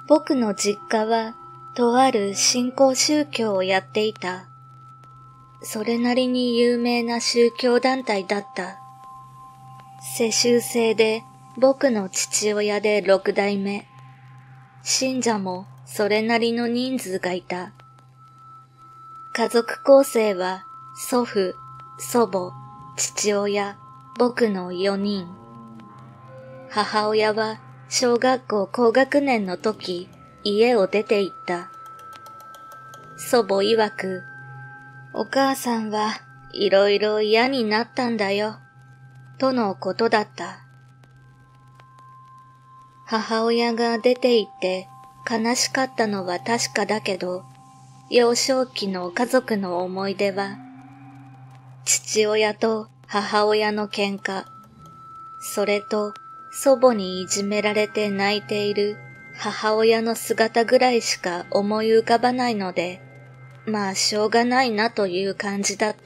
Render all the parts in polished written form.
僕の実家は、とある新興宗教をやっていた。それなりに有名な宗教団体だった。世襲制で僕の父親で6代目。信者もそれなりの人数がいた。家族構成は祖父、祖母、父親、僕の4人。母親は小学校高学年の時、家を出て行った。祖母曰く、お母さんはいろいろ嫌になったんだよ、とのことだった。母親が出て行って悲しかったのは確かだけど、幼少期の家族の思い出は、父親と母親の喧嘩、それと祖母にいじめられて泣いている母親の姿ぐらいしか思い浮かばないので、まあしょうがないなという感じだった。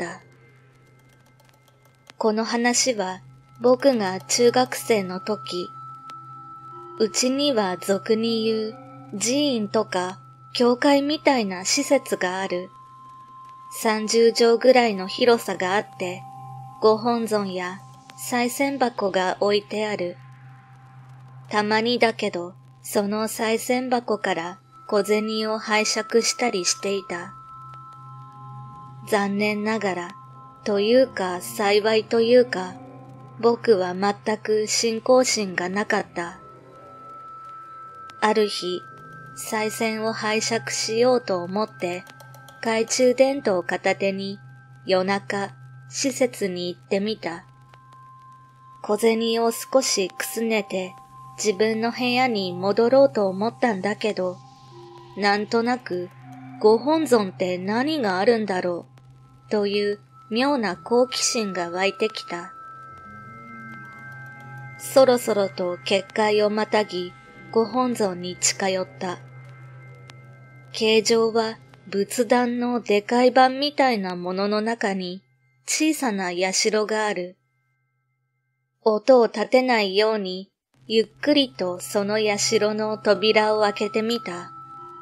この話は僕が中学生の時、うちには俗に言う寺院とか教会みたいな施設がある。30畳ぐらいの広さがあって、ご本尊や賽銭箱が置いてある。たまにだけど、その賽銭箱から小銭を拝借したりしていた。残念ながら、というか幸いというか、僕は全く信仰心がなかった。ある日、賽銭を拝借しようと思って、懐中電灯を片手に夜中、施設に行ってみた。小銭を少しくすねて自分の部屋に戻ろうと思ったんだけど、なんとなくご本尊って何があるんだろうという妙な好奇心が湧いてきた。そろそろと結界をまたぎご本尊に近寄った。形状は仏壇のでかい版みたいなものの中に小さな社がある。音を立てないようにゆっくりとその社の扉を開けてみた。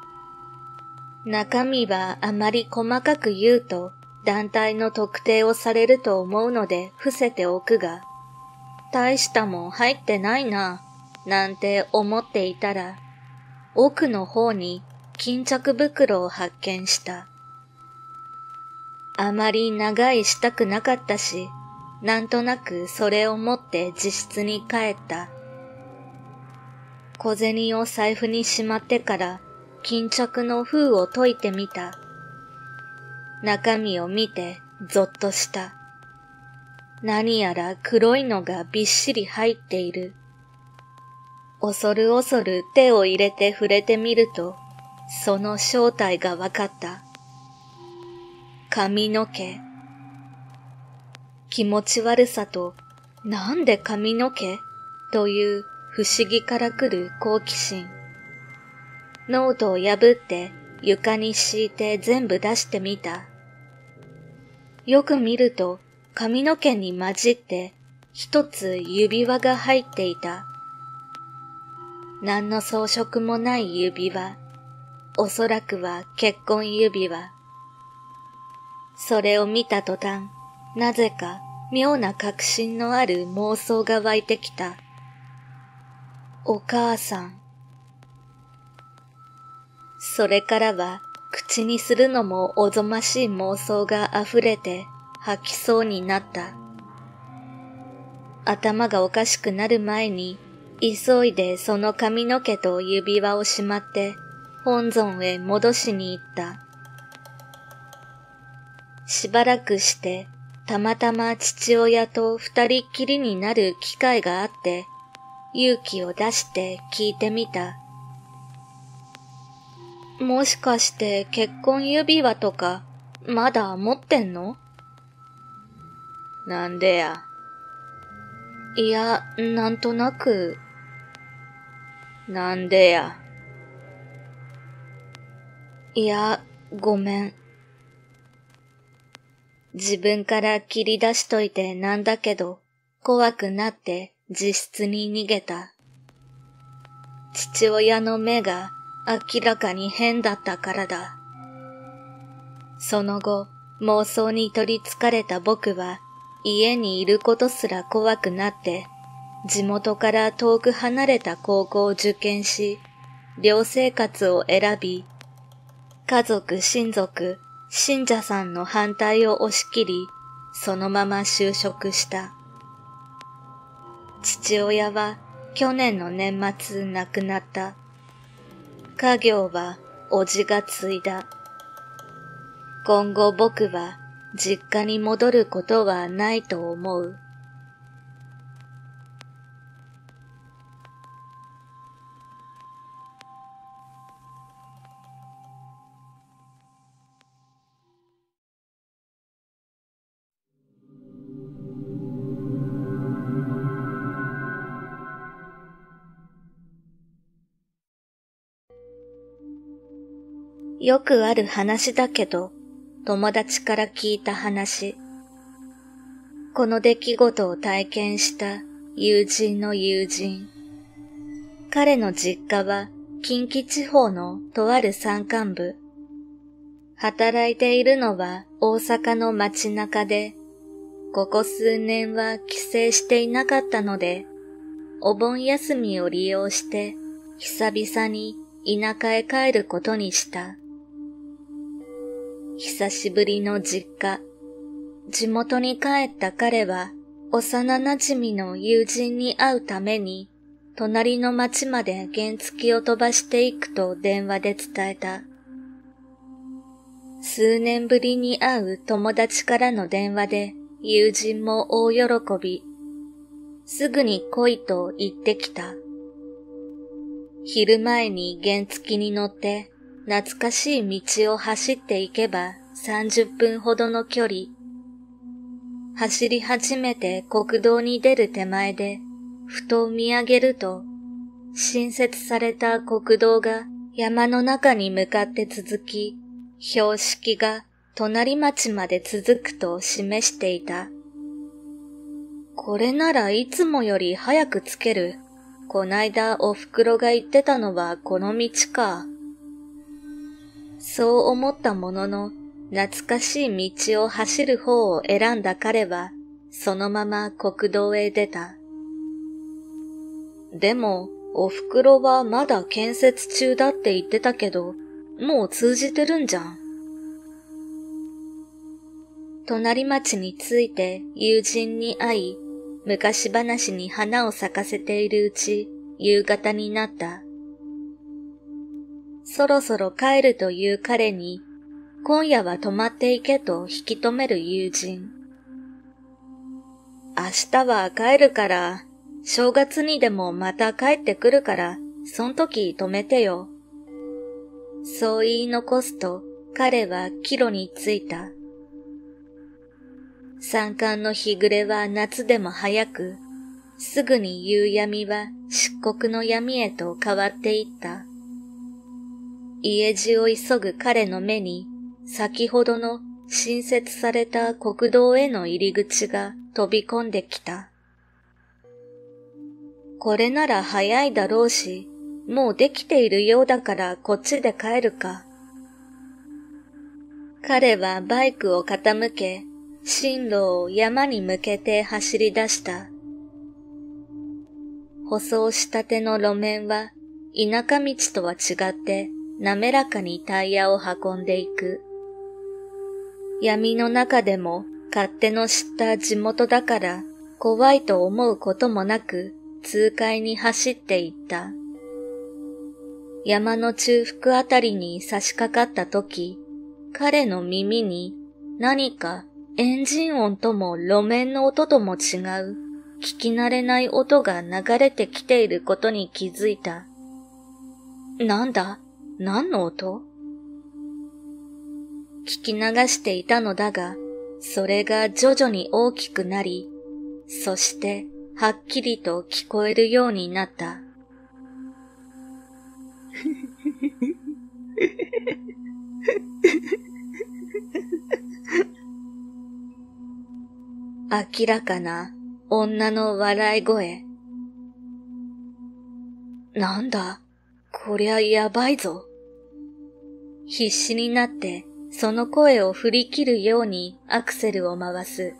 中身はあまり細かく言うと団体の特定をされると思うので伏せておくが、大したもん入ってないな、なんて思っていたら、奥の方に巾着袋を発見した。あまり長居したくなかったし、なんとなくそれを持って自室に帰った。小銭を財布にしまってから巾着の封を解いてみた。中身を見てゾッとした。何やら黒いのがびっしり入っている。恐る恐る手を入れて触れてみると、その正体がわかった。髪の毛。気持ち悪さと、なんで髪の毛という不思議からくる好奇心。ノートを破って床に敷いて全部出してみた。よく見ると髪の毛に混じって一つ指輪が入っていた。何の装飾もない指輪。おそらくは結婚指輪。それを見た途端、なぜか妙な確信のある妄想が湧いてきた。お母さん。それからは口にするのもおぞましい妄想が溢れて吐きそうになった。頭がおかしくなる前に急いでその髪の毛と指輪をしまって本尊へ戻しに行った。しばらくしてたまたま父親と二人っきりになる機会があって勇気を出して聞いてみた。もしかして結婚指輪とかまだ持ってんの？ なんでや。 いや、なんとなく。 なんでや。 いや、ごめん。自分から切り出しといてなんだけど、怖くなって自室に逃げた。父親の目が明らかに変だったからだ。その後、妄想に取り憑かれた僕は、家にいることすら怖くなって、地元から遠く離れた高校を受験し、寮生活を選び、家族、親族、信者さんの反対を押し切り、そのまま就職した。父親は去年の年末亡くなった。家業は叔父が継いだ。今後僕は実家に戻ることはないと思う。よくある話だけど、友達から聞いた話。この出来事を体験した友人の友人。彼の実家は近畿地方のとある山間部。働いているのは大阪の街中で、ここ数年は帰省していなかったので、お盆休みを利用して久々に田舎へ帰ることにした。久しぶりの実家。地元に帰った彼は幼馴染の友人に会うために隣の町まで原付を飛ばしていくと電話で伝えた。数年ぶりに会う友達からの電話で友人も大喜び。すぐに来いと言ってきた。昼前に原付に乗って懐かしい道を走っていけば30分ほどの距離。走り始めて国道に出る手前で、ふと見上げると、新設された国道が山の中に向かって続き、標識が隣町まで続くと示していた。これならいつもより早く着ける。こないだお袋が言ってたのはこの道か。そう思ったものの、懐かしい道を走る方を選んだ彼は、そのまま国道へ出た。でも、お袋はまだ建設中だって言ってたけど、もう通じてるんじゃん。隣町に着いて友人に会い、昔話に花を咲かせているうち、夕方になった。そろそろ帰るという彼に、今夜は泊まっていけと引き止める友人。明日は帰るから、正月にでもまた帰ってくるから、そん時泊めてよ。そう言い残すと、彼は帰路に着いた。山間の日暮れは夏でも早く、すぐに夕闇は漆黒の闇へと変わっていった。家路を急ぐ彼の目に、先ほどの新設された国道への入り口が飛び込んできた。これなら早いだろうし、もうできているようだからこっちで帰るか。彼はバイクを傾け、進路を山に向けて走り出した。舗装したての路面は田舎道とは違って滑らかにタイヤを運んでいく。闇の中でも勝手の知った地元だから怖いと思うこともなく痛快に走っていった。山の中腹あたりに差し掛かったとき、彼の耳に何かエンジン音とも路面の音とも違う聞き慣れない音が流れてきていることに気づいた。なんだ？何の音？聞き流していたのだが、それが徐々に大きくなり、そしてはっきりと聞こえるようになった。明らかな女の笑い声。なんだ、こりゃやばいぞ。 必死になってその声を振り切るようにアクセルを回す。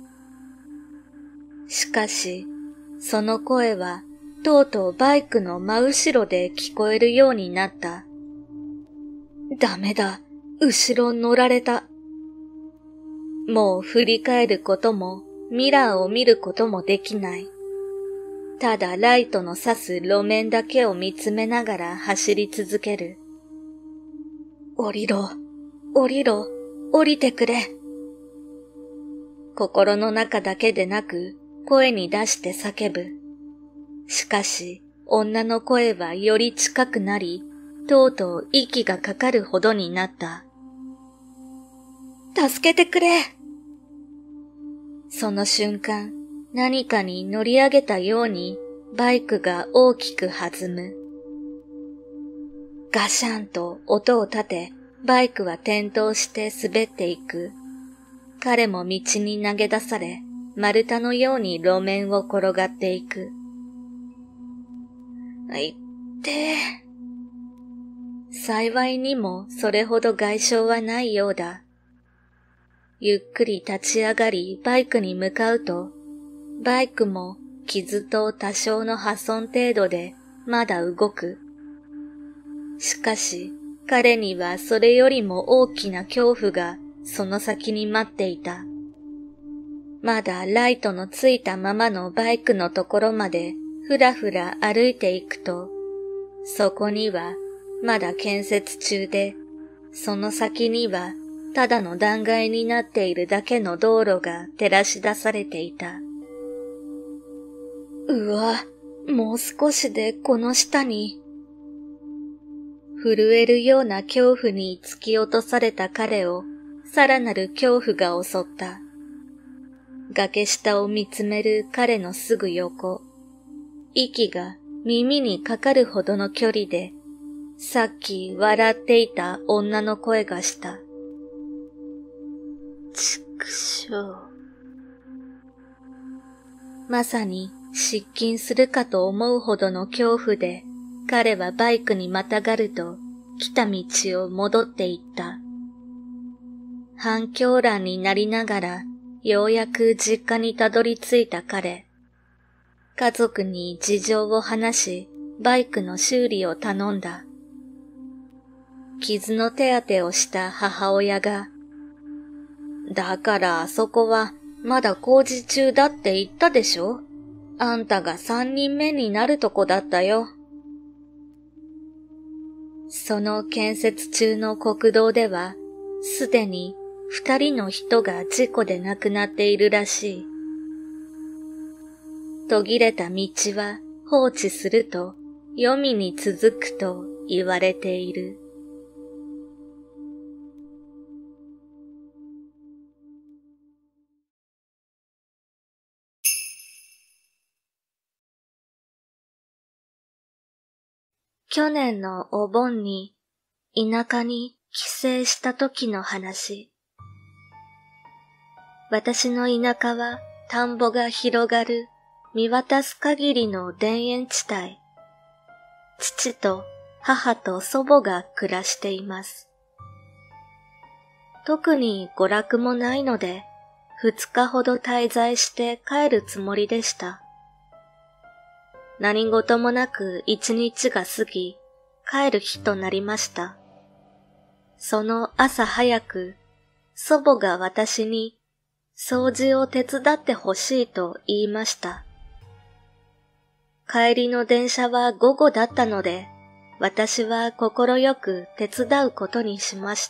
しかし、その声はとうとうバイクの真後ろで聞こえるようになった。ダメだ、後ろ乗られた。もう振り返ることもミラーを見ることもできない。ただライトの差す路面だけを見つめながら走り続ける。降りろ、降りろ、降りてくれ。心の中だけでなく声に出して叫ぶ。しかし女の声はより近くなり、とうとう息がかかるほどになった。助けてくれ。その瞬間、何かに乗り上げたようにバイクが大きく弾む。ガシャンと音を立て、バイクは転倒して滑っていく。彼も道に投げ出され、丸太のように路面を転がっていく。いってー。幸いにもそれほど外傷はないようだ。ゆっくり立ち上がりバイクに向かうと、バイクも傷と多少の破損程度でまだ動く。しかし彼にはそれよりも大きな恐怖がその先に待っていた。まだライトのついたままのバイクのところまでふらふら歩いていくと、そこにはまだ建設中で、その先にはただの断崖になっているだけの道路が照らし出されていた。うわ、もう少しでこの下に。震えるような恐怖に突き落とされた彼をさらなる恐怖が襲った。崖下を見つめる彼のすぐ横、息が耳にかかるほどの距離で、さっき笑っていた女の声がした。ちくしょう。まさに失禁するかと思うほどの恐怖で、彼はバイクにまたがると、来た道を戻っていった。半狂乱になりながら、ようやく実家にたどり着いた彼。家族に事情を話し、バイクの修理を頼んだ。傷の手当てをした母親が、だからあそこはまだ工事中だって言ったでしょ？あんたが3人目になるとこだったよ。その建設中の国道では、すでに2人の人が事故で亡くなっているらしい。途切れた道は放置すると、黄泉に続くと言われている。去年のお盆に田舎に帰省した時の話。私の田舎は田んぼが広がる見渡す限りの田園地帯。父と母と祖母が暮らしています。特に娯楽もないので、2日ほど滞在して帰るつもりでした。何事もなく1日が過ぎ、帰る日となりました。その朝早く、祖母が私に掃除を手伝ってほしいと言いました。帰りの電車は午後だったので、私は心よく手伝うことにしました。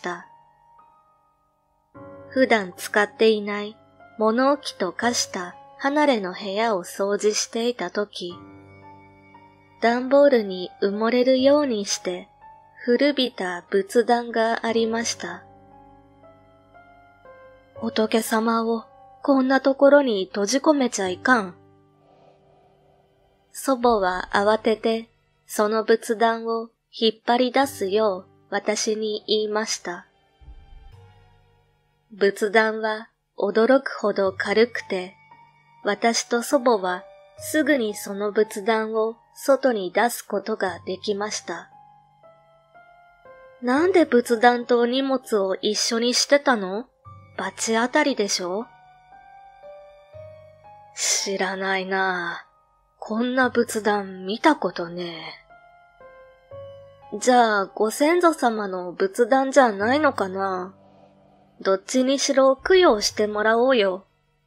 普段使っていない物置と化した離れの部屋を掃除していたとき、段ボールに埋もれるようにして古びた仏壇がありました。仏様をこんなところに閉じ込めちゃいかん。祖母は慌ててその仏壇を引っ張り出すよう私に言いました。仏壇は驚くほど軽くて、私と祖母はすぐにその仏壇を外に出すことができました。 なんで仏壇と荷物を一緒にしてたの？罰当たりでしょ？知らないなあ。こんな仏壇見たことねえ。じゃあ、ご先祖様の仏壇じゃないのかな？どっちにしろ供養してもらおうよ。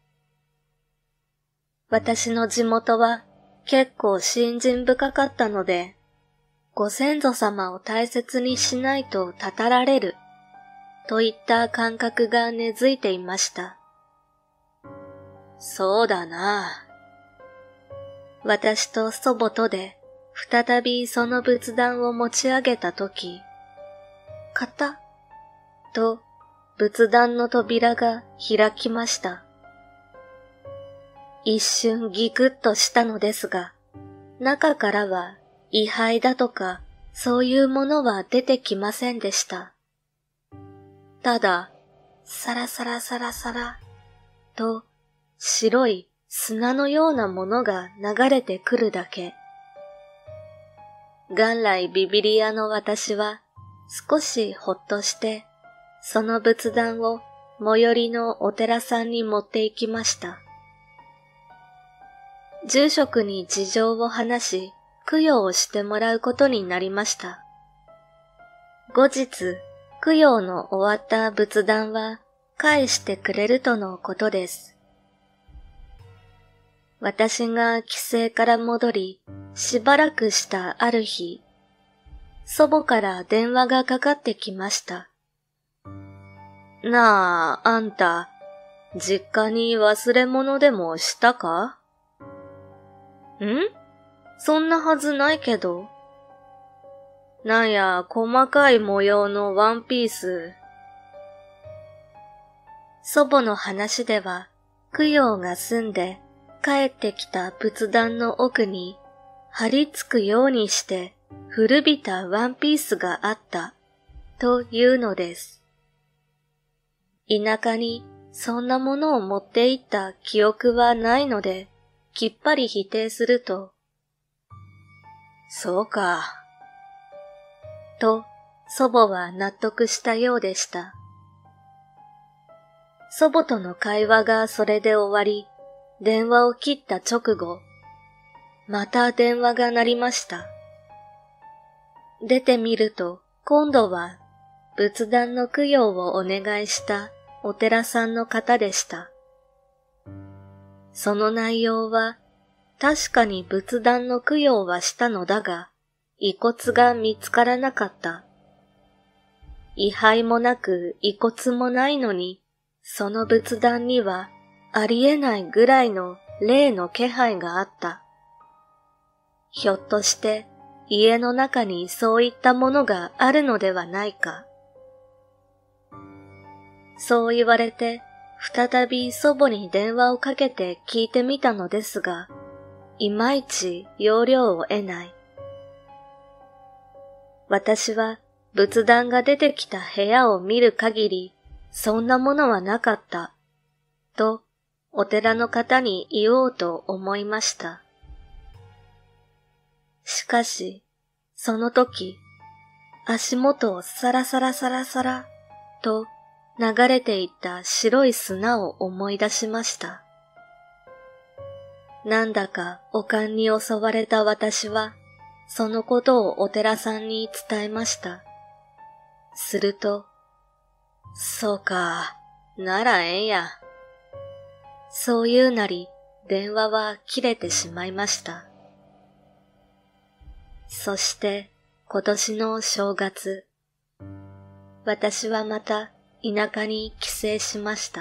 私の地元は結構信心深かったので、ご先祖様を大切にしないとたたられる、といった感覚が根付いていました。そうだな。私と祖母とで再びその仏壇を持ち上げたとき、カタッと仏壇の扉が開きました。一瞬ギクッとしたのですが、中からは位牌だとかそういうものは出てきませんでした。ただ、サラサラサラサラと白い砂のようなものが流れてくるだけ。元来ビビリ屋の私は少しほっとして、その仏壇を最寄りのお寺さんに持って行きました。住職に事情を話し、供養をしてもらうことになりました。後日、供養の終わった仏壇は返してくれるとのことです。私が帰省から戻り、しばらくしたある日、祖母から電話がかかってきました。なあ、あんた、実家に忘れ物でもしたか？そんなはずないけど。なんや、細かい模様のワンピース。祖母の話では、供養が済んで帰ってきた仏壇の奥に張り付くようにして古びたワンピースがあったというのです。田舎にそんなものを持って行った記憶はないので、きっぱり否定すると、そうか。と、祖母は納得したようでした。祖母との会話がそれで終わり、電話を切った直後、また電話が鳴りました。出てみると、今度は仏壇の供養をお願いしたお寺さんの方でした。その内容は、確かに仏壇の供養はしたのだが、遺骨が見つからなかった。位牌もなく遺骨もないのに、その仏壇にはありえないぐらいの霊の気配があった。ひょっとして家の中にそういったものがあるのではないか。そう言われて、再び祖母に電話をかけて聞いてみたのですが、いまいち要領を得ない。私は仏壇が出てきた部屋を見る限り、そんなものはなかった、とお寺の方に言おうと思いました。しかし、その時、足元をサラサラサラサラと流れていった白い砂を思い出しました。なんだか悪漢に襲われた私は、そのことをお寺さんに伝えました。すると、そうか、ならええんや。そう言うなり、電話は切れてしまいました。そして今年の正月、私はまた田舎に帰省しました。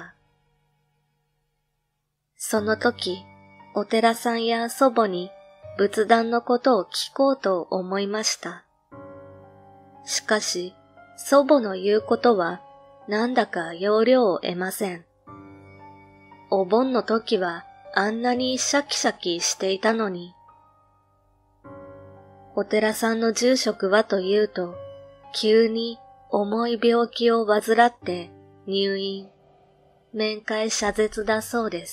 その時、お寺さんや祖母に仏壇のことを聞こうと思いました。しかし、祖母の言うことはなんだか要領を得ません。お盆の時はあんなにシャキシャキしていたのに。お寺さんの住職はというと、急に重い病気を患って入院、面会謝絶だそうです。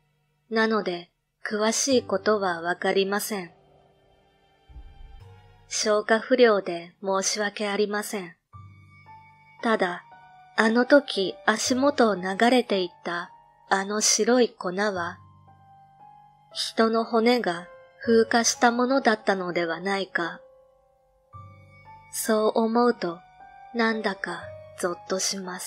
なので、詳しいことはわかりません。 消化不良で申し訳ありません。ただ、あの時足元を流れていったあの白い粉は、人の骨が風化したものだったのではないか。そう思うと、なんだかゾッとします。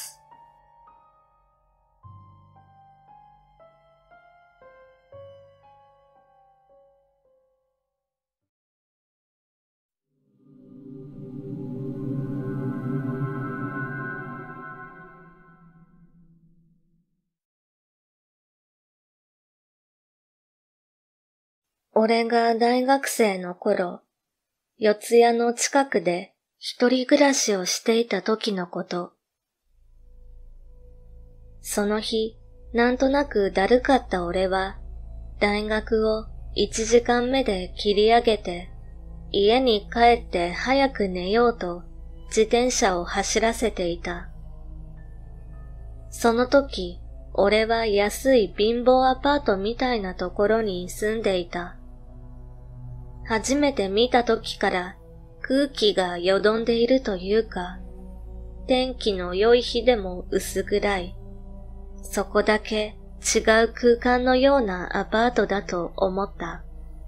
俺が大学生の頃、四谷の近くで一人暮らしをしていた時のこと。その日、なんとなくだるかった俺は、大学を1時間目で切り上げて、家に帰って早く寝ようと自転車を走らせていた。その時、俺は安い貧乏アパートみたいなところに住んでいた。初めて見た時から空気がよどんでいるというか、天気の良い日でも薄暗い、そこだけ違う空間のようなアパートだと思った。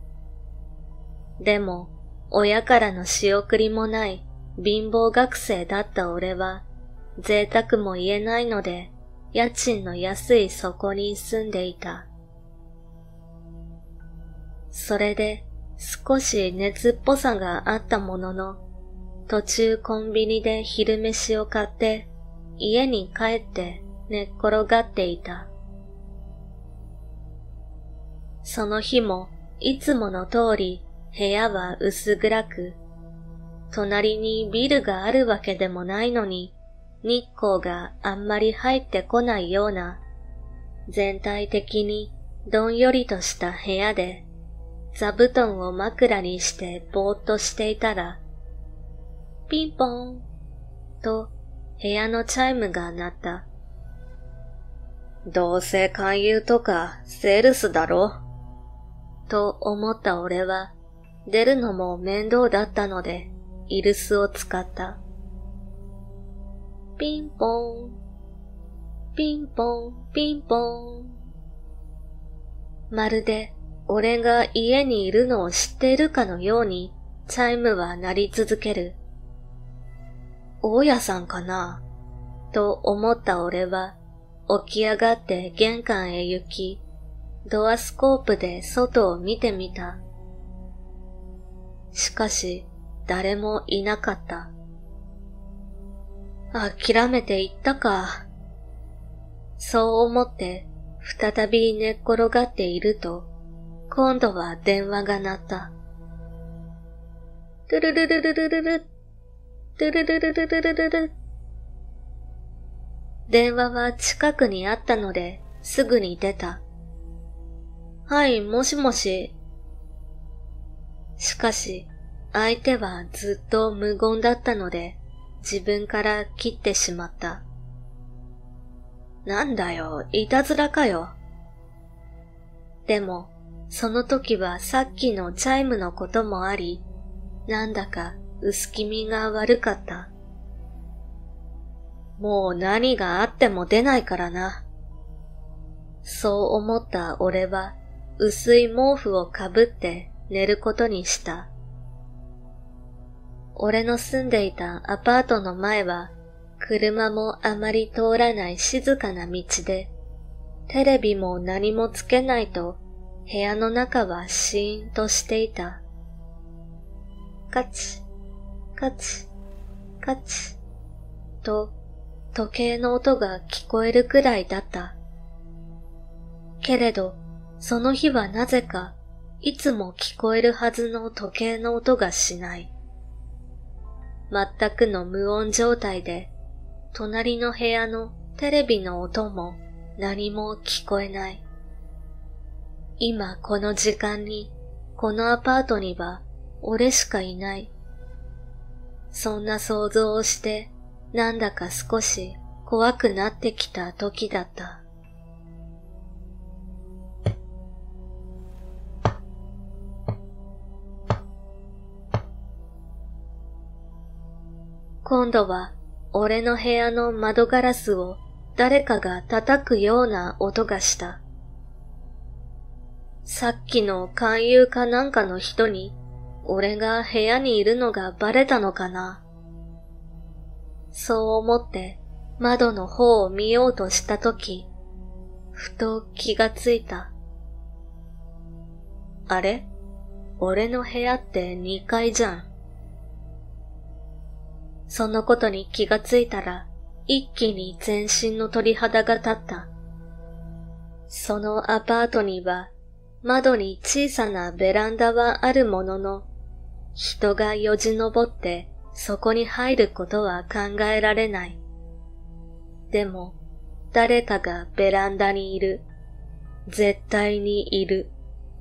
でも、親からの仕送りもない貧乏学生だった俺は、贅沢も言えないので、家賃の安いそこに住んでいた。それで、少し熱っぽさがあったものの、途中コンビニで昼飯を買って家に帰って寝っ転がっていた。その日もいつもの通り部屋は薄暗く、隣にビルがあるわけでもないのに日光があんまり入ってこないような、全体的にどんよりとした部屋で、座布団を枕にしてぼーっとしていたら、ピンポーンと部屋のチャイムが鳴った。どうせ勧誘とかセールスだろと思った俺は、出るのも面倒だったので、居留守を使った。ピンポーン、ピンポーン、ピンポーン。まるで、俺が家にいるのを知っているかのように、チャイムは鳴り続ける。大家さんかなと思った俺は、起き上がって玄関へ行き、ドアスコープで外を見てみた。しかし、誰もいなかった。諦めて行ったか。そう思って、再び寝っ転がっていると、今度は電話が鳴った。ルルルルルルルル、ルルルルルルルルル。電話は近くにあったので、すぐに出た。はい、もしもし。しかし、相手はずっと無言だったので、自分から切ってしまった。なんだよ、いたずらかよ。でも、その時はさっきのチャイムのこともあり、なんだか薄気味が悪かった。もう何があっても出ないからな。そう思った俺は、薄い毛布をかぶって寝ることにした。俺の住んでいたアパートの前は、車もあまり通らない静かな道で、テレビも何もつけないと、部屋の中はシーンとしていた。カチ、カチ、カチ、と時計の音が聞こえるくらいだった。けれど、その日はなぜか、いつも聞こえるはずの時計の音がしない。全くの無音状態で、隣の部屋のテレビの音も何も聞こえない。今この時間に、このアパートには俺しかいない。そんな想像をして、なんだか少し怖くなってきた時だった。 今度は俺の部屋の窓ガラスを誰かが叩くような音がした。さっきの勧誘かなんかの人に俺が部屋にいるのがバレたのかな。そう思って窓の方を見ようとしたとき、ふと気がついた。あれ？俺の部屋って2階じゃん。そのことに気がついたら、一気に全身の鳥肌が立った。そのアパートには、窓に小さなベランダはあるものの、人がよじ登ってそこに入ることは考えられない。でも、誰かがベランダにいる。絶対にいる。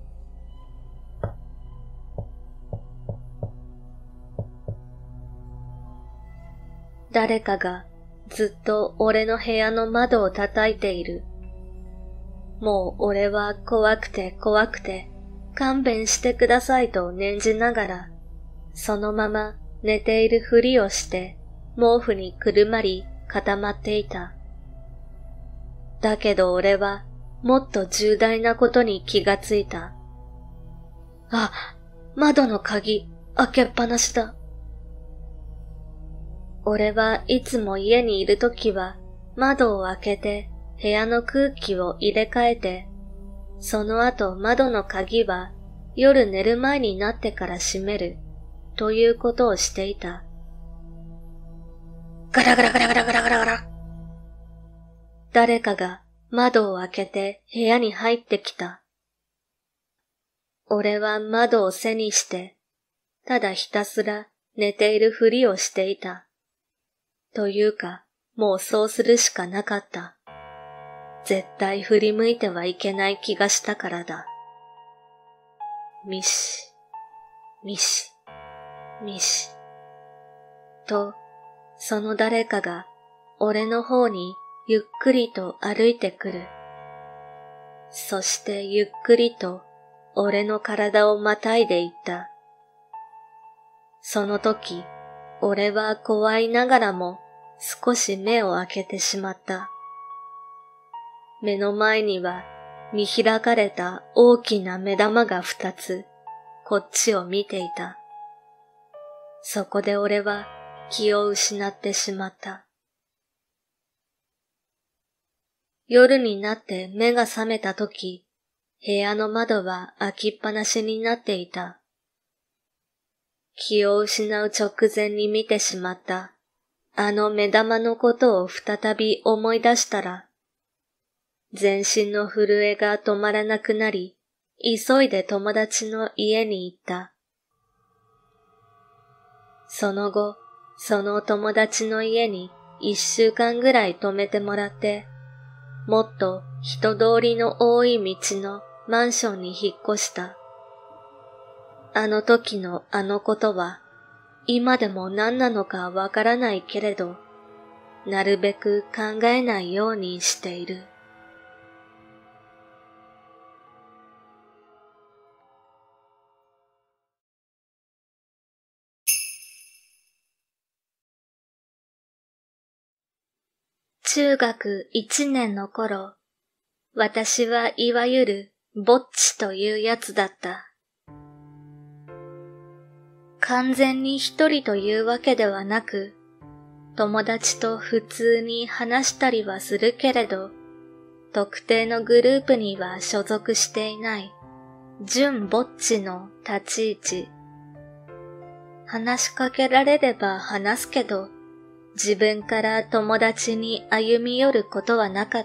誰かがずっと俺の部屋の窓を叩いている。もう俺は怖くて怖くて勘弁してくださいと念じながら、そのまま寝ているふりをして毛布にくるまり固まっていた。だけど俺はもっと重大なことに気がついた。あ、窓の鍵開けっぱなしだ。俺はいつも家にいるときは窓を開けて部屋の空気を入れ替えて、その後窓の鍵は夜寝る前になってから閉めるということをしていた。ガラガラガラガラガラガラガラ。誰かが窓を開けて部屋に入ってきた。俺は窓を背にして、ただひたすら寝ているふりをしていた。というか、もうそうするしかなかった。絶対振り向いてはいけない気がしたからだ。ミシ、ミシ、ミシ。と、その誰かが俺の方にゆっくりと歩いてくる。そしてゆっくりと俺の体をまたいでいった。その時、俺は怖いながらも少し目を開けてしまった。目の前には見開かれた大きな目玉が2つ、こっちを見ていた。そこで俺は気を失ってしまった。夜になって目が覚めたとき、部屋の窓は開きっぱなしになっていた。気を失う直前に見てしまったあの目玉のことを再び思い出したら、全身の震えが止まらなくなり、急いで友達の家に行った。その後、その友達の家に1週間ぐらい泊めてもらって、もっと人通りの多い道のマンションに引っ越した。あの時のあのことは、今でも何なのかわからないけれど、なるべく考えないようにしている。中学1年の頃、私はいわゆるぼっちというやつだった。完全に一人というわけではなく、友達と普通に話したりはするけれど、特定のグループには所属していない、純ぼっちの立ち位置。話しかけられれば話すけど、自分から友達に歩み寄ることはなかった。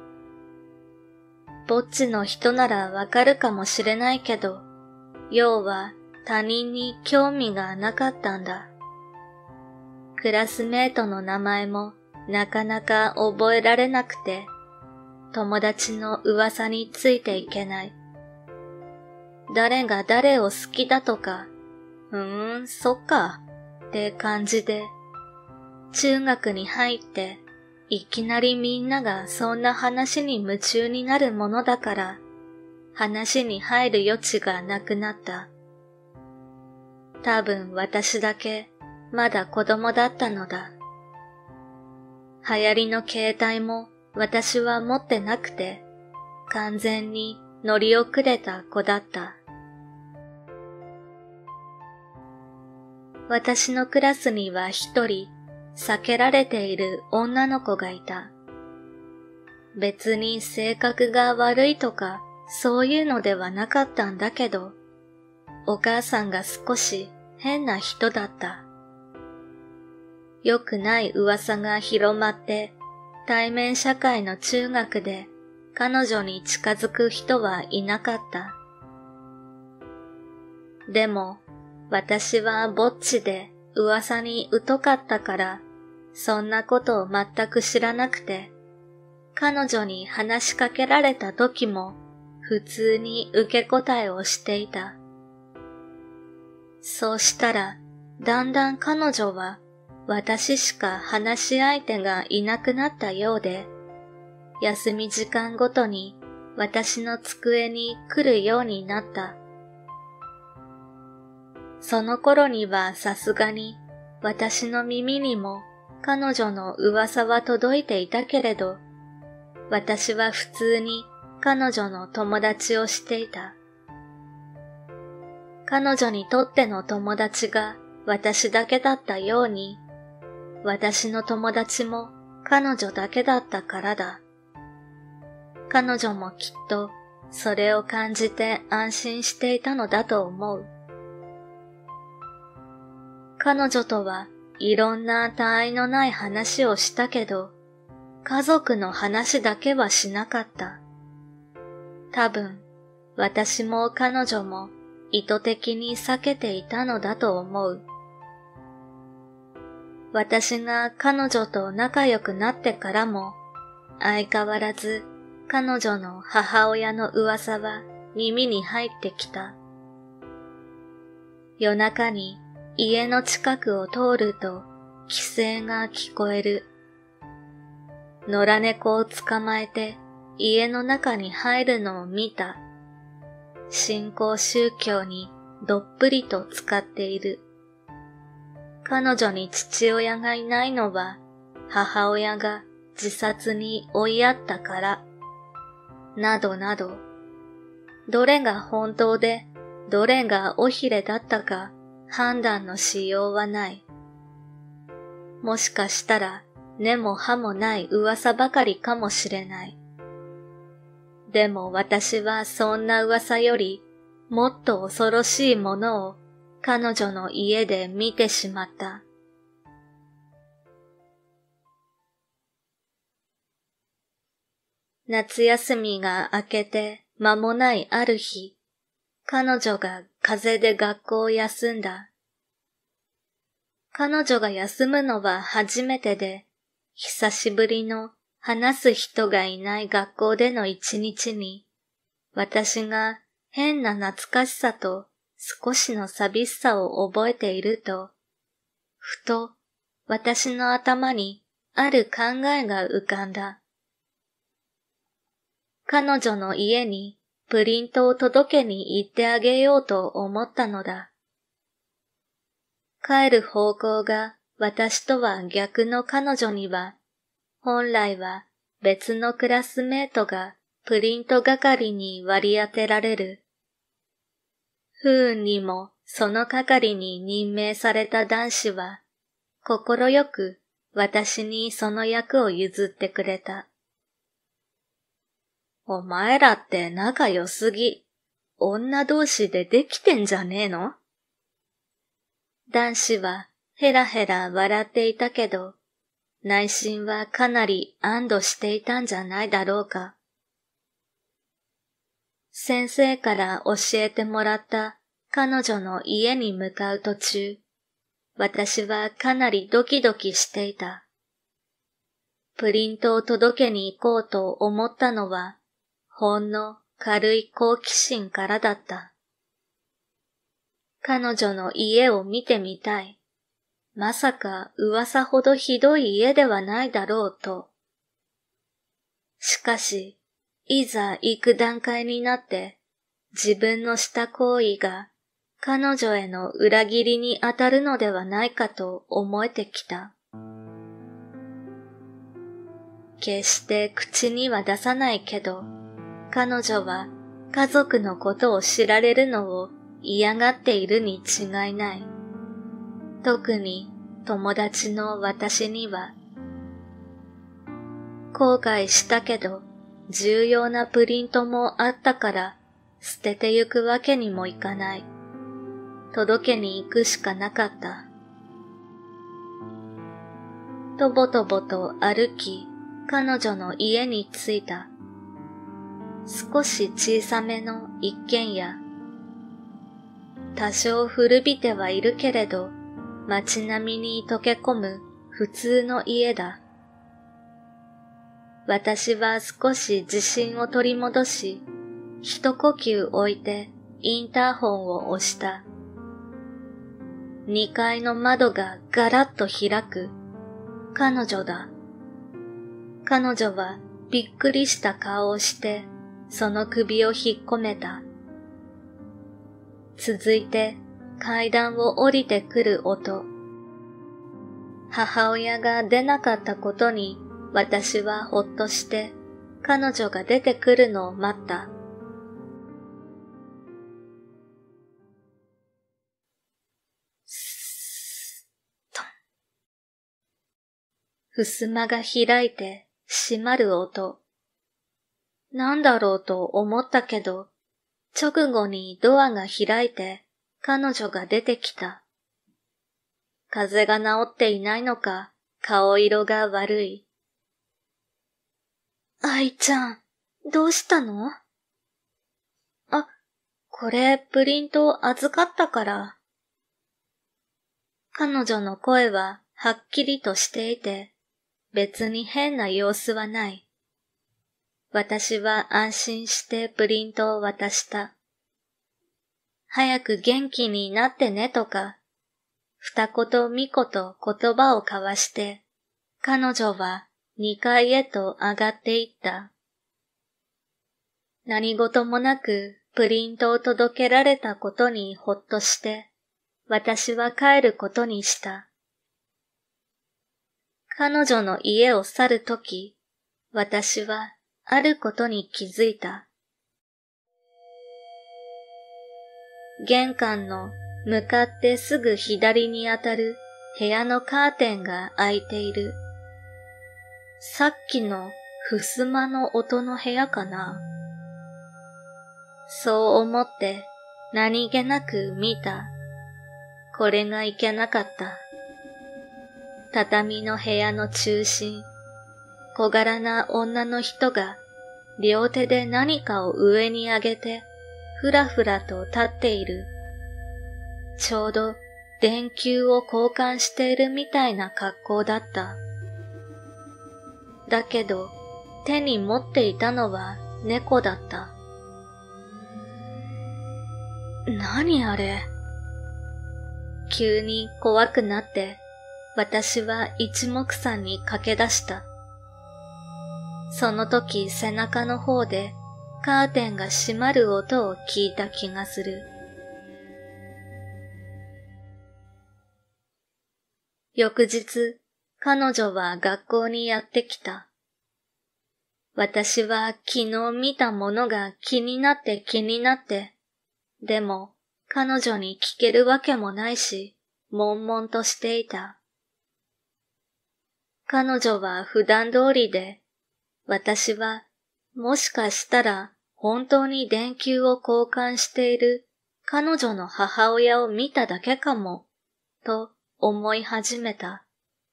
ぼっちの人ならわかるかもしれないけど、要は他人に興味がなかったんだ。クラスメートの名前もなかなか覚えられなくて、友達の噂についていけない。誰が誰を好きだとか、そっか、って感じで、中学に入って、いきなりみんながそんな話に夢中になるものだから、話に入る余地がなくなった。多分私だけまだ子供だったのだ。流行りの携帯も私は持ってなくて、完全に乗り遅れた子だった。私のクラスには一人避けられている女の子がいた。別に性格が悪いとかそういうのではなかったんだけど、お母さんが少し変な人だった。良くない噂が広まって、対面社会の中学で彼女に近づく人はいなかった。でも、私はぼっちで噂に疎かったから、そんなことを全く知らなくて、彼女に話しかけられた時も普通に受け答えをしていた。そうしたら、だんだん彼女は私しか話し相手がいなくなったようで、休み時間ごとに私の机に来るようになった。その頃にはさすがに私の耳にも彼女の噂は届いていたけれど、私は普通に彼女の友達をしていた。彼女にとっての友達が私だけだったように、私の友達も彼女だけだったからだ。彼女もきっとそれを感じて安心していたのだと思う。彼女とはいろんな他愛のない話をしたけど、家族の話だけはしなかった。多分、私も彼女も意図的に避けていたのだと思う。私が彼女と仲良くなってからも、相変わらず彼女の母親の噂は耳に入ってきた。夜中に家の近くを通ると奇声が聞こえる。野良猫を捕まえて家の中に入るのを見た。新興宗教にどっぷりと使っている。彼女に父親がいないのは母親が自殺に追いやったから。などなど。どれが本当でどれが尾ひれだったか判断のしようはない。もしかしたら根も葉もない噂ばかりかもしれない。でも私はそんな噂よりもっと恐ろしいものを彼女の家で見てしまった。夏休みが明けて間もないある日、彼女が風邪で学校を休んだ。彼女が休むのは初めてで、久しぶりの話す人がいない学校での一日に、私が変な懐かしさと少しの寂しさを覚えていると、ふと私の頭にある考えが浮かんだ。彼女の家にプリントを届けに行ってあげようと思ったのだ。帰る方向が私とは逆の彼女には、本来は別のクラスメートがプリント係に割り当てられる。不運にもその係に任命された男子は、心よく私にその役を譲ってくれた。お前らって仲良すぎ。女同士でできてんじゃねえの？男子はヘラヘラ笑っていたけど、内心はかなり安堵していたんじゃないだろうか。先生から教えてもらった彼女の家に向かう途中、私はかなりドキドキしていた。プリントを届けに行こうと思ったのは、ほんの軽い好奇心からだった。彼女の家を見てみたい。まさか噂ほどひどい家ではないだろうと。しかし、いざ行く段階になって、自分のした行為が彼女への裏切りに当たるのではないかと思えてきた。決して口には出さないけど、彼女は家族のことを知られるのを嫌がっているに違いない。特に友達の私には。後悔したけど、重要なプリントもあったから捨ててゆくわけにもいかない。届けに行くしかなかった。とぼとぼと歩き、彼女の家に着いた。少し小さめの一軒家。多少古びてはいるけれど、街並みに溶け込む普通の家だ。私は少し自信を取り戻し、一呼吸置いてインターホンを押した。2階の窓がガラッと開く。彼女だ。彼女はびっくりした顔をして、その首を引っ込めた。続いて階段を降りてくる音。母親が出なかったことに私はほっとして彼女が出てくるのを待った。スーッと。襖が開いて閉まる音。なんだろうと思ったけど、直後にドアが開いて彼女が出てきた。風邪が治っていないのか顔色が悪い。愛ちゃん、どうしたの？あ、これプリント預かったから。彼女の声ははっきりとしていて、別に変な様子はない。私は安心してプリントを渡した。早く元気になってねとか、二言三言言葉を交わして、彼女は2階へと上がっていった。何事もなくプリントを届けられたことにほっとして、私は帰ることにした。彼女の家を去るとき、私はあることに気づいた。玄関の向かってすぐ左にあたる部屋のカーテンが開いている。さっきの襖の音の部屋かな。そう思って何気なく見た。これがいけなかった。畳の部屋の中心、小柄な女の人が両手で何かを上に上げてふらふらと立っている。ちょうど電球を交換しているみたいな格好だった。だけど手に持っていたのは猫だった。何あれ？急に怖くなって私は一目散に駆け出した。その時背中の方でカーテンが閉まる音を聞いた気がする。翌日、彼女は学校にやってきた。私は昨日見たものが気になって、でも彼女に聞けるわけもないし、悶々としていた。彼女は普段通りで、私はもしかしたら本当に電球を交換している彼女の母親を見ただけかも、と思い始めた。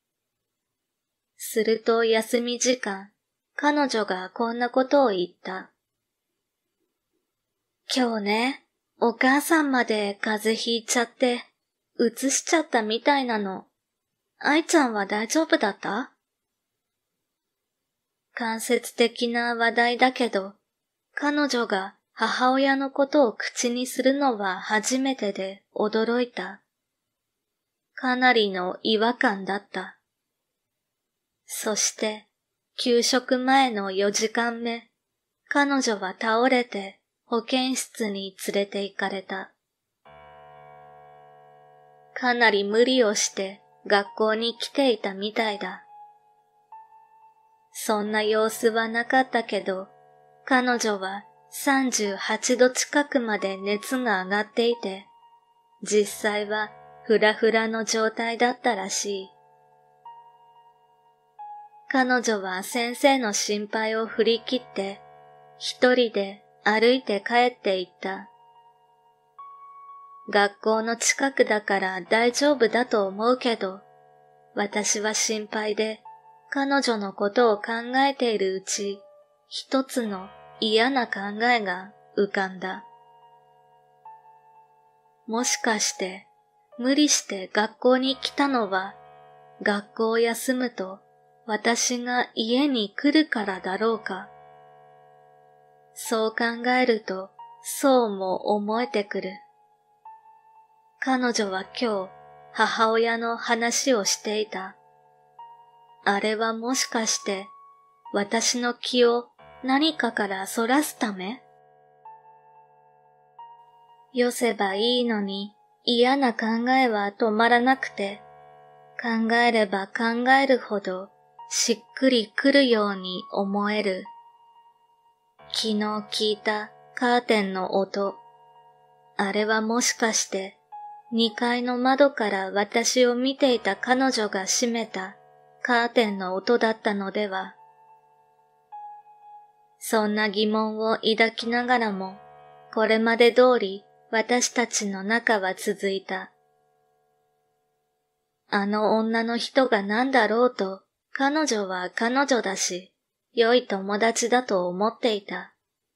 すると休み時間、彼女がこんなことを言った。今日ね、お母さんまで風邪ひいちゃって、うつしちゃったみたいなの。愛ちゃんは大丈夫だった？間接的な話題だけど、彼女が母親のことを口にするのは初めてで驚いた。かなりの違和感だった。そして、給食前の4時間目、彼女は倒れて保健室に連れて行かれた。 かなり無理をして学校に来ていたみたいだ。そんな様子はなかったけど、彼女は38度近くまで熱が上がっていて、実際はフラフラの状態だったらしい。彼女は先生の心配を振り切って、一人で歩いて帰って行った。学校の近くだから大丈夫だと思うけど、私は心配で彼女のことを考えているうち、一つの嫌な考えが浮かんだ。もしかして無理して学校に来たのは、学校を休むと私が家に来るからだろうか。そう考えるとそうも思えてくる。彼女は今日母親の話をしていた。あれはもしかして私の気を何かからそらすため？よせばいいのに嫌な考えは止まらなくて、考えれば考えるほどしっくりくるように思える。昨日聞いたカーテンの音。あれはもしかして2階の窓から私を見ていた彼女が閉めたカーテンの音だったのでは。そんな疑問を抱きながらも、これまで通り私たちの仲は続いた。あの女の人が何だろうと、彼女は彼女だし、良い友達だと思っていた。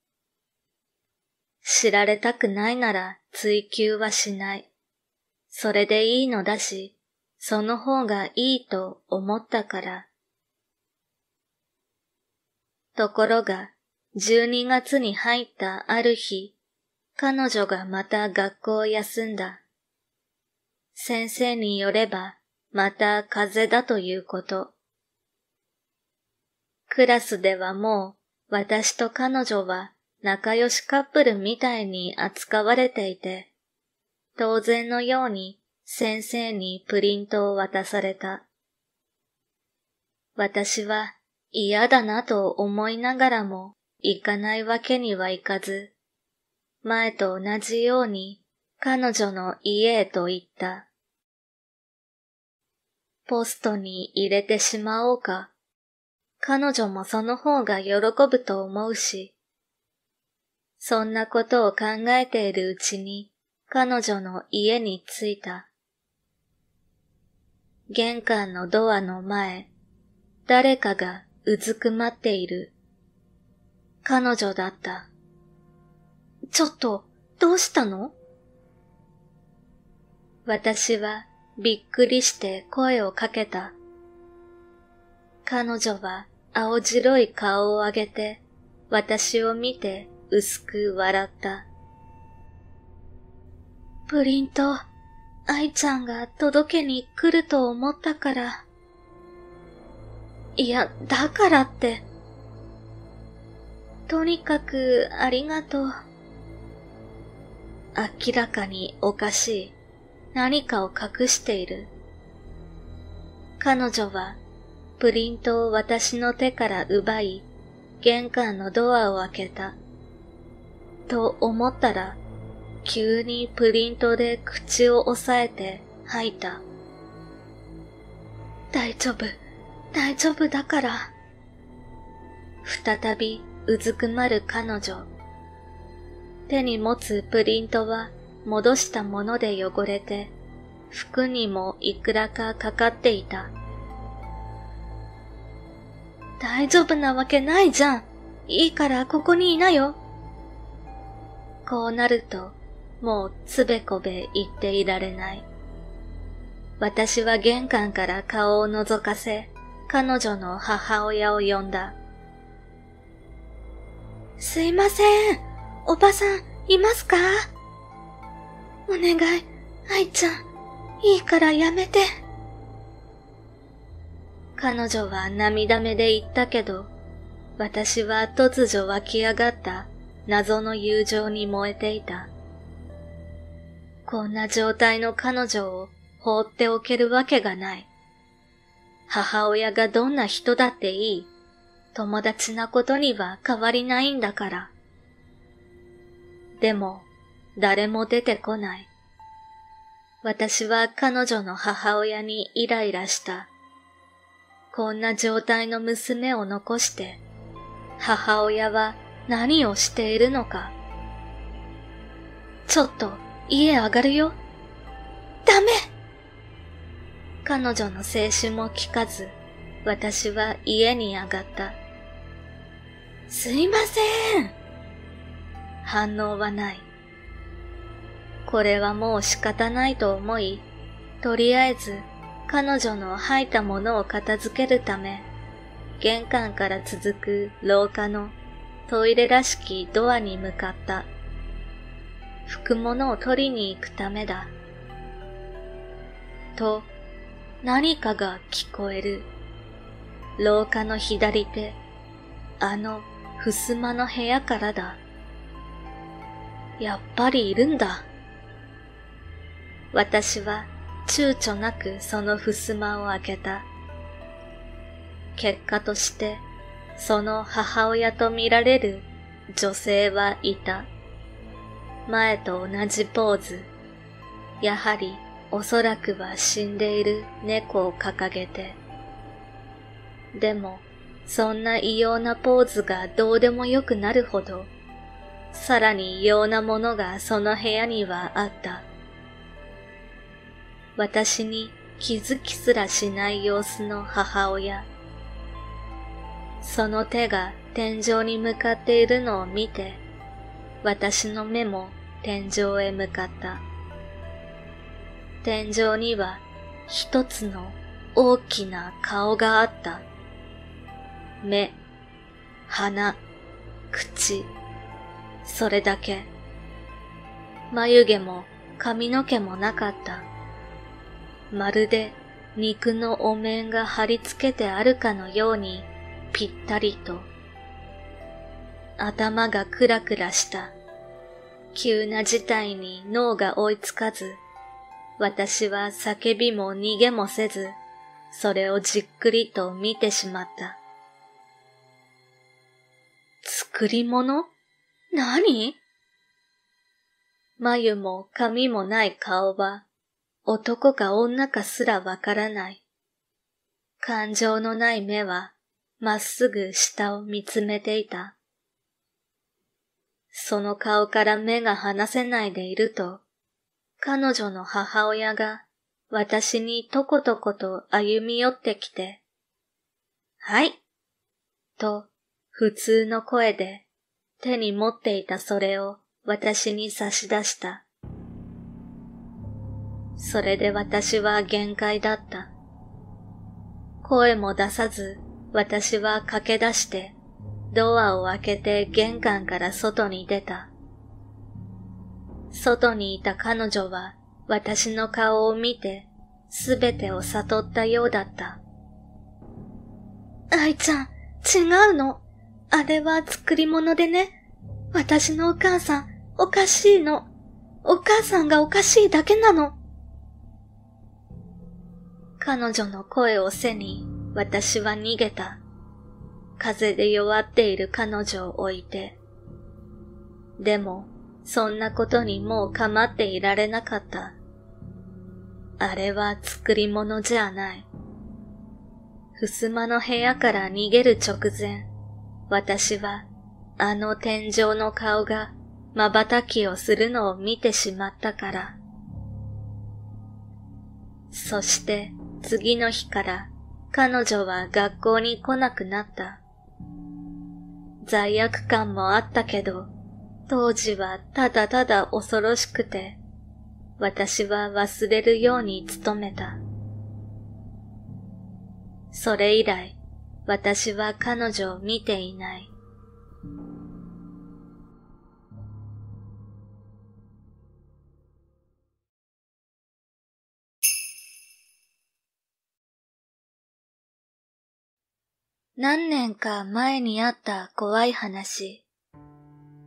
知られたくないなら追求はしない。それでいいのだし、その方がいいと思ったから。ところが、12月に入ったある日、彼女がまた学校を休んだ。先生によれば、また風邪だということ。クラスではもう、私と彼女は仲良しカップルみたいに扱われていて、当然のように先生にプリントを渡された。私は嫌だなと思いながらも行かないわけにはいかず、前と同じように彼女の家へと行った。ポストに入れてしまおうか。彼女もその方が喜ぶと思うし。そんなことを考えているうちに彼女の家に着いた。玄関のドアの前、誰かがうずくまっている。彼女だった。ちょっと、どうしたの？私はびっくりして声をかけた。彼女は青白い顔を上げて、私を見て薄く笑った。プリント、愛ちゃんが届けに来ると思ったから。いや、だからって。とにかくありがとう。明らかにおかしい。何かを隠している。彼女はプリントを私の手から奪い、玄関のドアを開けた。と思ったら、急にプリントで口を押さえて吐いた。大丈夫、大丈夫だから。再びうずくまる彼女。手に持つプリントは戻したもので汚れて、服にもいくらかかかっていた。大丈夫なわけないじゃん。いいからここにいなよ。こうなると、もうつべこべ言っていられない。私は玄関から顔を覗かせ、彼女の母親を呼んだ。すいません。おばさん、いますか？お願い、愛ちゃん。いいからやめて。彼女は涙目で言ったけど、私は突如湧き上がった謎の友情に燃えていた。こんな状態の彼女を放っておけるわけがない。母親がどんな人だっていい。友達なことには変わりないんだから。でも、誰も出てこない。私は彼女の母親にイライラした。こんな状態の娘を残して、母親は何をしているのか。ちょっと家上がるよ。ダメ！彼女の制止も聞かず、私は家に上がった。すいません。反応はない。これはもう仕方ないと思い、とりあえず彼女の吐いたものを片付けるため、玄関から続く廊下のトイレらしきドアに向かった。拭くものを取りに行くためだ。と、何かが聞こえる。廊下の左手、あの襖の部屋からだ。やっぱりいるんだ。私は躊躇なくその襖を開けた。結果として、その母親と見られる女性はいた。前と同じポーズ。やはりおそらくは死んでいる猫を掲げて。でも、そんな異様なポーズがどうでもよくなるほど、さらに異様なものがその部屋にはあった。私に気づきすらしない様子の母親。その手が天井に向かっているのを見て、私の目も天井へ向かった。天井には一つの大きな顔があった。目、鼻、口、それだけ。眉毛も髪の毛もなかった。まるで肉のお面が貼り付けてあるかのようにぴったりと。頭がクラクラした。急な事態に脳が追いつかず、私は叫びも逃げもせず、それをじっくりと見てしまった。作り物？何？眉も髪もない顔は、男か女かすらわからない。感情のない目は、まっすぐ下を見つめていた。その顔から目が離せないでいると、彼女の母親が私にとことこと歩み寄ってきて、はい、と普通の声で手に持っていたそれを私に差し出した。それで私は限界だった。声も出さず私は駆け出してドアを開けて玄関から外に出た。外にいた彼女は私の顔を見てすべてを悟ったようだった。愛ちゃん、違うの。あれは作り物でね。私のお母さん、おかしいの。お母さんがおかしいだけなの。彼女の声を背に私は逃げた。風で弱っている彼女を置いて。でも、そんなことにもう構っていられなかった。あれは作り物じゃない。襖の部屋から逃げる直前、私はあの天井の顔が瞬きをするのを見てしまったから。そして次の日から彼女は学校に来なくなった。罪悪感もあったけど、当時はただただ恐ろしくて、私は忘れるように努めた。それ以来、私は彼女を見ていない。何年か前にあった怖い話。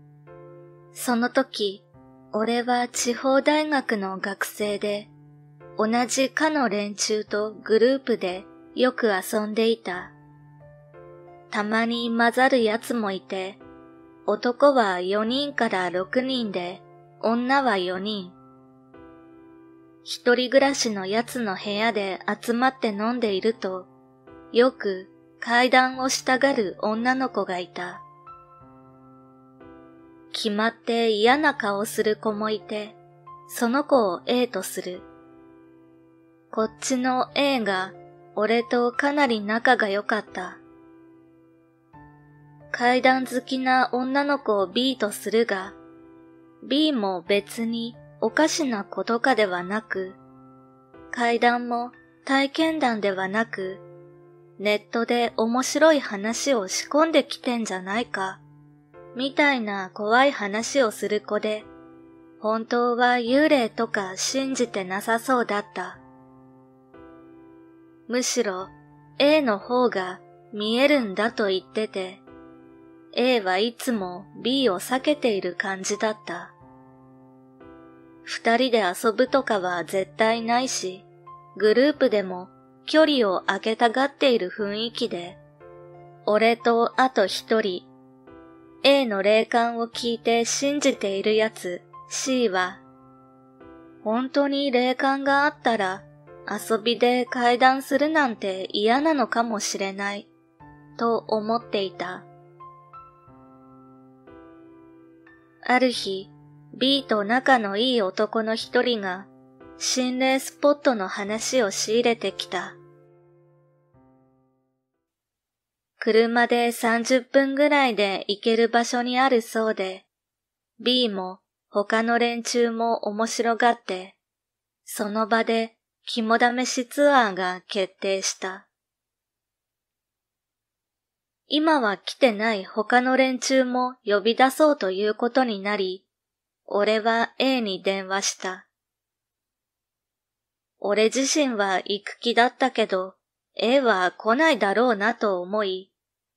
その時、俺は地方大学の学生で、 同じ課の連中とグループでよく遊んでいた。たまに混ざるやつもいて、男は4人から6人で、女は4人。一人暮らしのやつの部屋で集まって飲んでいると、よく階段をしたがる女の子がいた。決まって嫌な顔する子もいて、その子を A とする。こっちの A が俺とかなり仲が良かった。階段好きな女の子を B とするが、B も別におかしな子とかではなく、階段も体験談ではなく、ネットで面白い話を仕込んできてんじゃないか、みたいな怖い話をする子で、本当は幽霊とか信じてなさそうだった。むしろ A の方が見えるんだと言ってて、A はいつも B を避けている感じだった。二人で遊ぶとかは絶対ないし、グループでも距離を空けたがっている雰囲気で、俺とあと一人、A の霊感を聞いて信じているやつ C は、本当に霊感があったら遊びで階段するなんて嫌なのかもしれない、と思っていた。ある日、B と仲のいい男の一人が心霊スポットの話を仕入れてきた。車で30分ぐらいで行ける場所にあるそうで、B も他の連中も面白がって、その場で肝試しツアーが決定した。今は来てない他の連中も呼び出そうということになり、俺は A に電話した。俺自身は行く気だったけど、A は来ないだろうなと思い、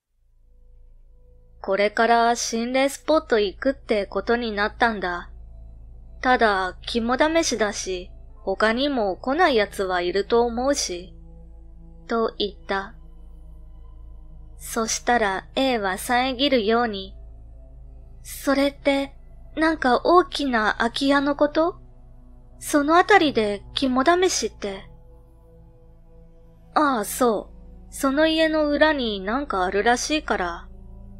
これから心霊スポット行くってことになったんだ。ただ、肝試しだし、他にも来ない奴はいると思うし、と言った。そしたら A は遮るように、それって、なんか大きな空き家のこと？そのあたりで肝試しって。ああ、そう。その家の裏になんかあるらしいから。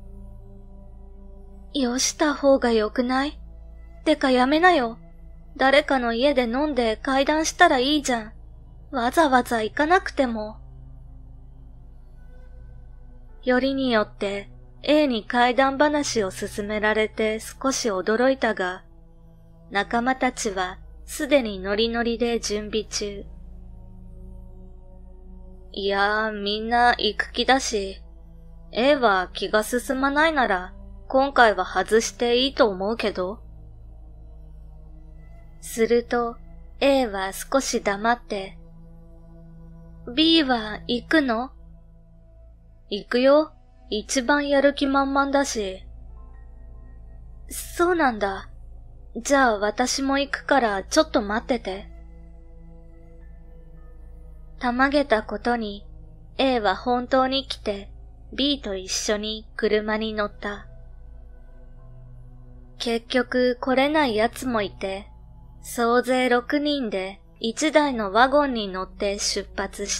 よした方がよくない？てかやめなよ。誰かの家で飲んで階段したらいいじゃん。わざわざ行かなくても。よりによって A に怪談話を勧められて少し驚いたが、仲間たちはすでにノリノリで準備中。いやー、みんな行く気だし、A は気が進まないなら今回は外していいと思うけど。すると A は少し黙って、B は行くの？行くよ。一番やる気満々だし。そうなんだ。じゃあ私も行くからちょっと待ってて。たまげたことに A は本当に来て B と一緒に車に乗った。結局来れないやつもいて、総勢6人で1台のワゴンに乗って出発した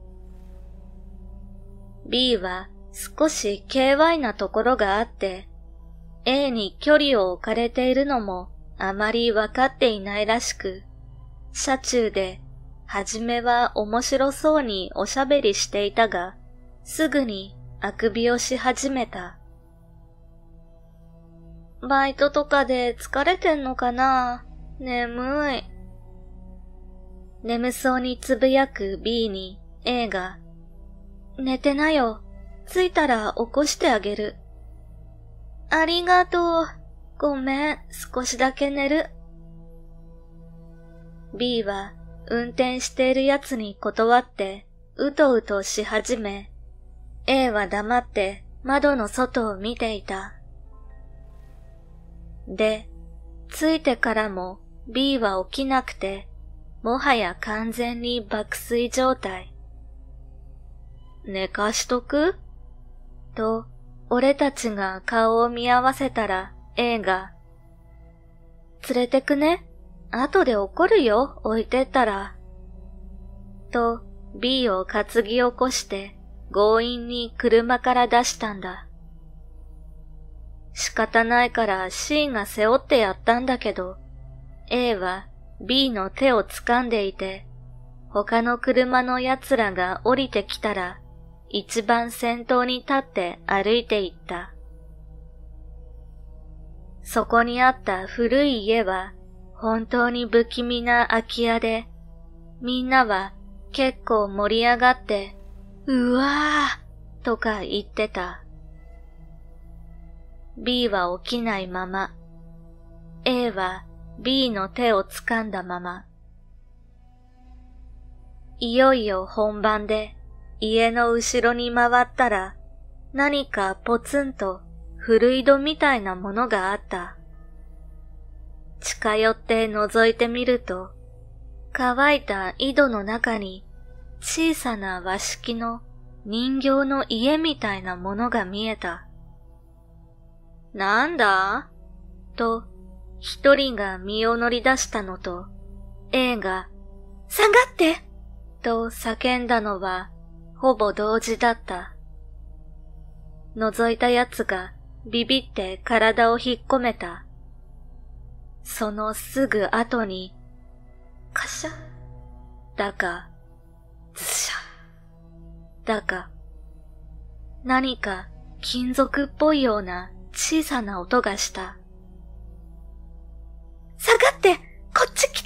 。B は少し KY なところがあって、A に距離を置かれているのもあまりわかっていないらしく、車中ではじめは面白そうにおしゃべりしていたが、すぐにあくびをし始めた。バイトとかで疲れてんのかな？眠い。眠そうにつぶやく B に A が、寝てなよ。着いたら起こしてあげる。ありがとう。ごめん、少しだけ寝る。B は運転しているやつに断ってうとうとし始め、A は黙って窓の外を見ていた。で、着いてからも B は起きなくて、 もはや完全に爆睡状態。寝かしとく？と、俺たちが顔を見合わせたら A が、連れてくね？後で怒るよ、置いてったら。と、B を担ぎ起こして強引に車から出したんだ。仕方ないから C が背負ってやったんだけど、A は B の手を掴んでいて、他の車の奴らが降りてきたら、一番先頭に立って歩いていった。そこにあった古い家は本当に不気味な空き家で、みんなは結構盛り上がって、うわーとか言ってた。B は起きないまま、A は B の手を掴んだまま。いよいよ本番で家の後ろに回ったら、何かポツンと古井戸みたいなものがあった。近寄って覗いてみると、乾いた井戸の中に小さな和式の人形の家みたいなものが見えた。なんだ？と、一人が身を乗り出したのと、A が、下がってと叫んだのは、ほぼ同時だった。覗いた奴がビビって体を引っ込めた。そのすぐ後に、カシャだか、ズシャだか、何か金属っぽいような小さな音がした。下がって、こっち来て！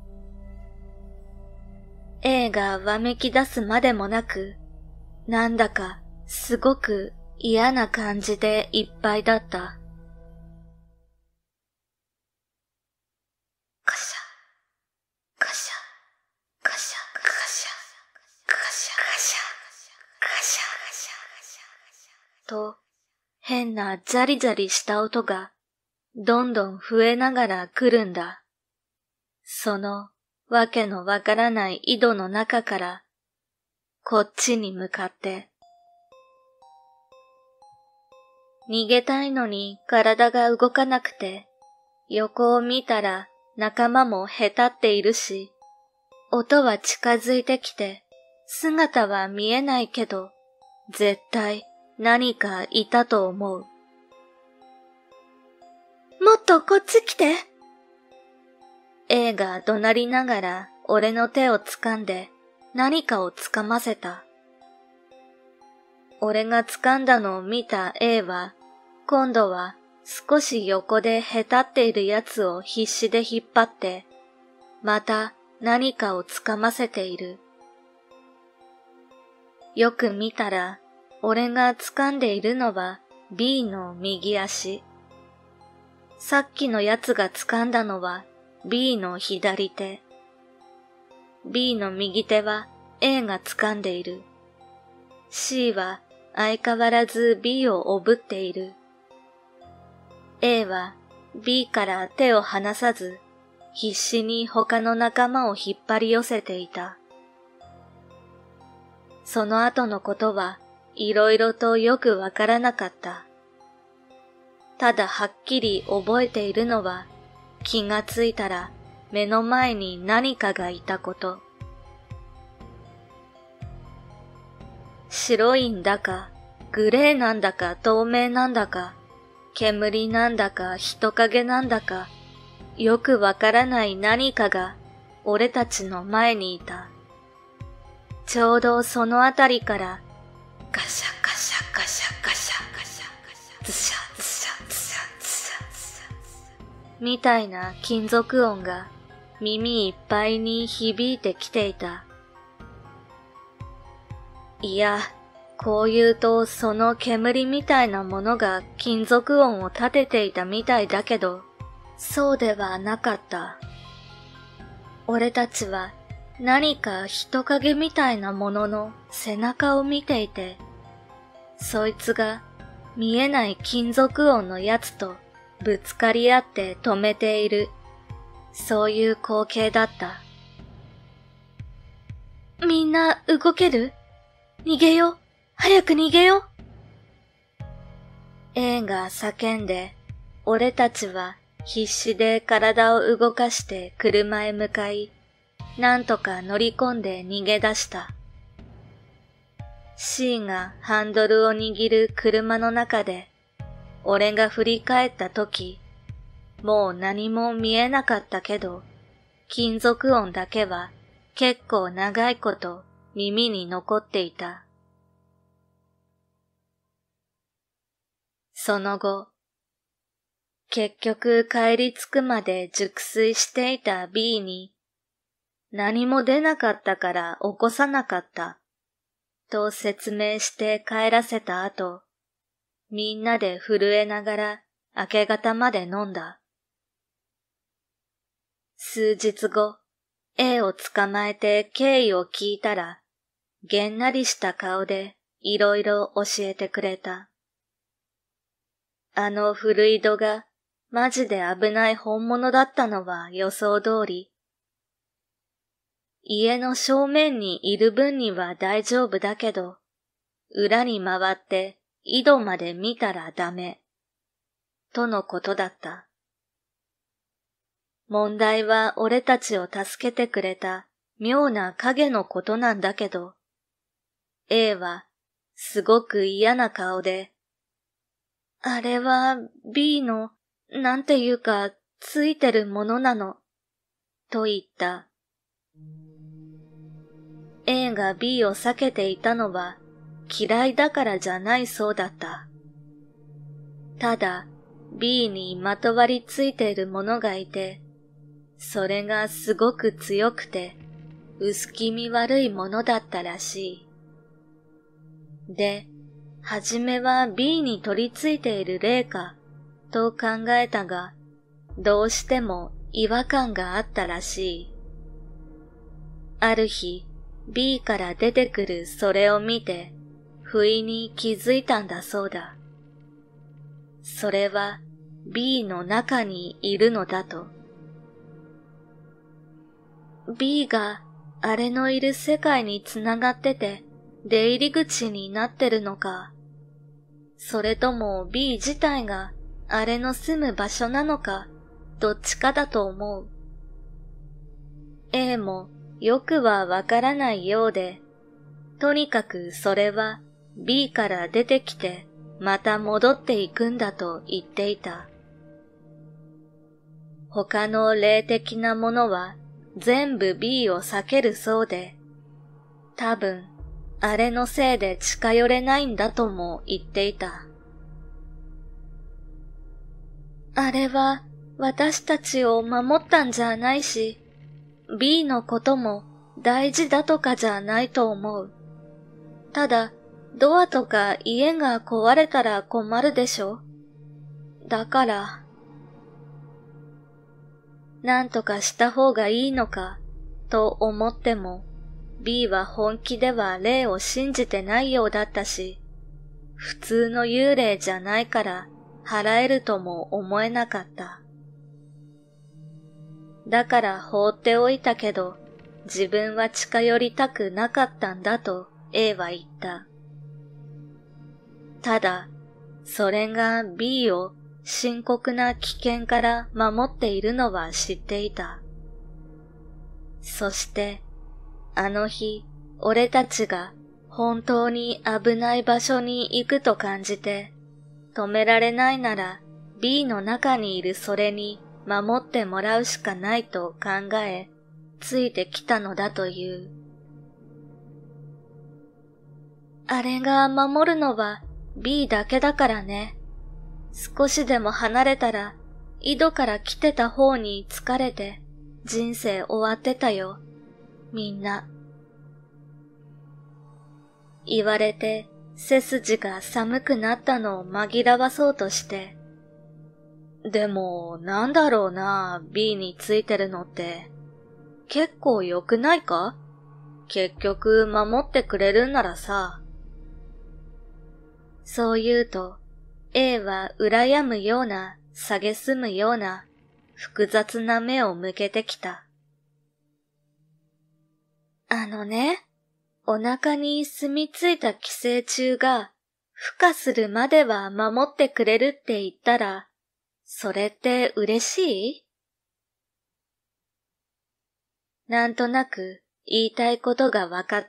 A がわめき出すまでもなく、なんだかすごく嫌な感じでいっぱいだった。カシャ、カシャ、カシャ、カシャ、カシャ、カシャ、カシャ、カシャ、と、変なジャリジャリした音がどんどん増えながら来るんだ。そのわけのわからない井戸の中からこっちに向かって。逃げたいのに体が動かなくて、横を見たら仲間もへたっているし、音は近づいてきて、姿は見えないけど、絶対何かいたと思う。もっとこっち来て。A が怒鳴りながら俺の手を掴んで何かを掴ませた。俺が掴んだのを見た A は、今度は少し横でへたっているやつを必死で引っ張って、また何かを掴ませている。よく見たら、俺が掴んでいるのは B の右足。さっきのやつが掴んだのは B の左手。B の右手は A が掴んでいる。C は相変わらず B をおぶっている。A は B から手を離さず、必死に他の仲間を引っ張り寄せていた。その後のことはいろいろとよくわからなかった。ただはっきり覚えているのは、気がついたら目の前に何かがいたこと。白いんだか、グレーなんだか透明なんだか、煙なんだか人影なんだか、よくわからない何かが俺たちの前にいた。ちょうどそのあたりからガシャガシャガシャガシャガシャガシャズシャズシャズシャズシャズシャみたいな金属音が耳いっぱいに響いてきていた。いや、こう言うとその煙みたいなものが金属音を立てていたみたいだけど、そうではなかった。俺たちは何か人影みたいなものの背中を見ていて、そいつが見えない金属音のやつとぶつかり合って止めている、そういう光景だった。 みんな動ける？逃げよ。早く逃げよ。A が叫んで、俺たちは必死で体を動かして車へ向かい、なんとか乗り込んで逃げ出した。C がハンドルを握る車の中で、俺が振り返ったとき、もう何も見えなかったけど、金属音だけは結構長いこと耳に残っていた。その後、結局帰り着くまで熟睡していた B に、何も出なかったから起こさなかった、と説明して帰らせた後、みんなで震えながら明け方まで飲んだ。数日後、A を捕まえて経緯を聞いたら、げんなりした顔でいろいろ教えてくれた。あの古井戸がマジで危ない本物だったのは予想通り。家の正面にいる分には大丈夫だけど、裏に回って井戸まで見たらダメ。とのことだった。問題は俺たちを助けてくれた妙な影のことなんだけど、A はすごく嫌な顔で、あれは B のなんていうかついてるものなの、と言った。A が B を避けていたのは嫌いだからじゃないそうだった。ただ B にまとわりついているものがいて、それがすごく強くて薄気味悪いものだったらしい。で、はじめは B に取り付いている霊かと考えたが、どうしても違和感があったらしい。ある日、B から出てくるそれを見て、不意に気づいたんだそうだ。それは B の中にいるのだと。B があれのいる世界につながってて出入り口になってるのか、それとも B 自体があれの住む場所なのか、どっちかだと思う。A もよくはわからないようで、とにかくそれは B から出てきてまた戻っていくんだと言っていた。他の霊的なものは全部 B を避けるそうで、多分あれのせいで近寄れないんだとも言っていた。あれは私たちを守ったんじゃないし、B のことも大事だとかじゃないと思う。ただ、ドアとか家が壊れたら困るでしょ。だから、なんとかした方がいいのか、と思っても、B は本気では霊を信じてないようだったし、普通の幽霊じゃないから払えるとも思えなかった。だから放っておいたけど、自分は近寄りたくなかったんだと A は言った。ただ、それが B を深刻な危険から守っているのは知っていた。そして、あの日、俺たちが本当に危ない場所に行くと感じて、止められないなら B の中にいるそれに守ってもらうしかないと考え、ついてきたのだという。あれが守るのは B だけだからね。少しでも離れたら、井戸から来てた方に疲れて、人生終わってたよ。みんな。言われて、背筋が寒くなったのを紛らわそうとして。でも、なんだろうな、B についてるのって。結構良くないか？結局守ってくれるんならさ。そう言うと、A は羨むような、蔑むような、複雑な目を向けてきた。あのね、 お腹に住み着いた寄生虫が孵化するまでは守ってくれるって言ったら、それって嬉しい？なんとなく言いたいことがわかった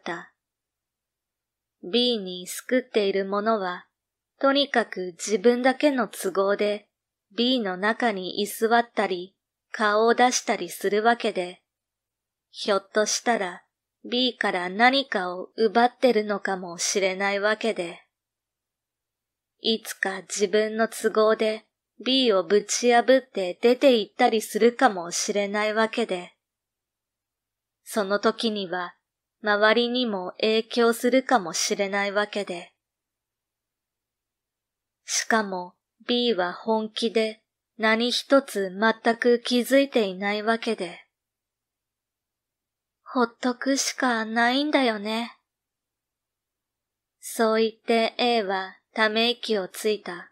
。B に救っているものは、とにかく自分だけの都合で B の中に居座ったり、顔を出したりするわけで、ひょっとしたら B から何かを奪ってるのかもしれないわけで、いつか自分の都合で B をぶち破って出て行ったりするかもしれないわけで、その時には周りにも影響するかもしれないわけで、しかも B は本気で何一つ全く気づいていないわけで、ほっとくしかないんだよね。そう言って A はため息をついた。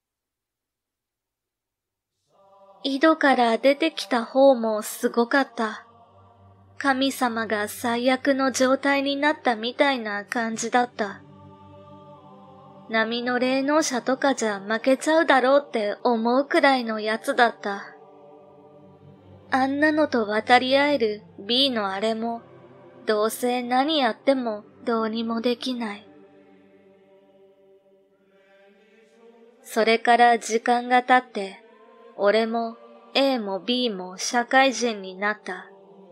井戸から出てきた方もすごかった。神様が最悪の状態になったみたいな感じだった。波の霊能者とかじゃ負けちゃうだろうって思うくらいのやつだった。あんなのと渡り合える B のあれも、どうせ何やってもどうにもできない。それから時間が経って、俺も A も B も社会人になった。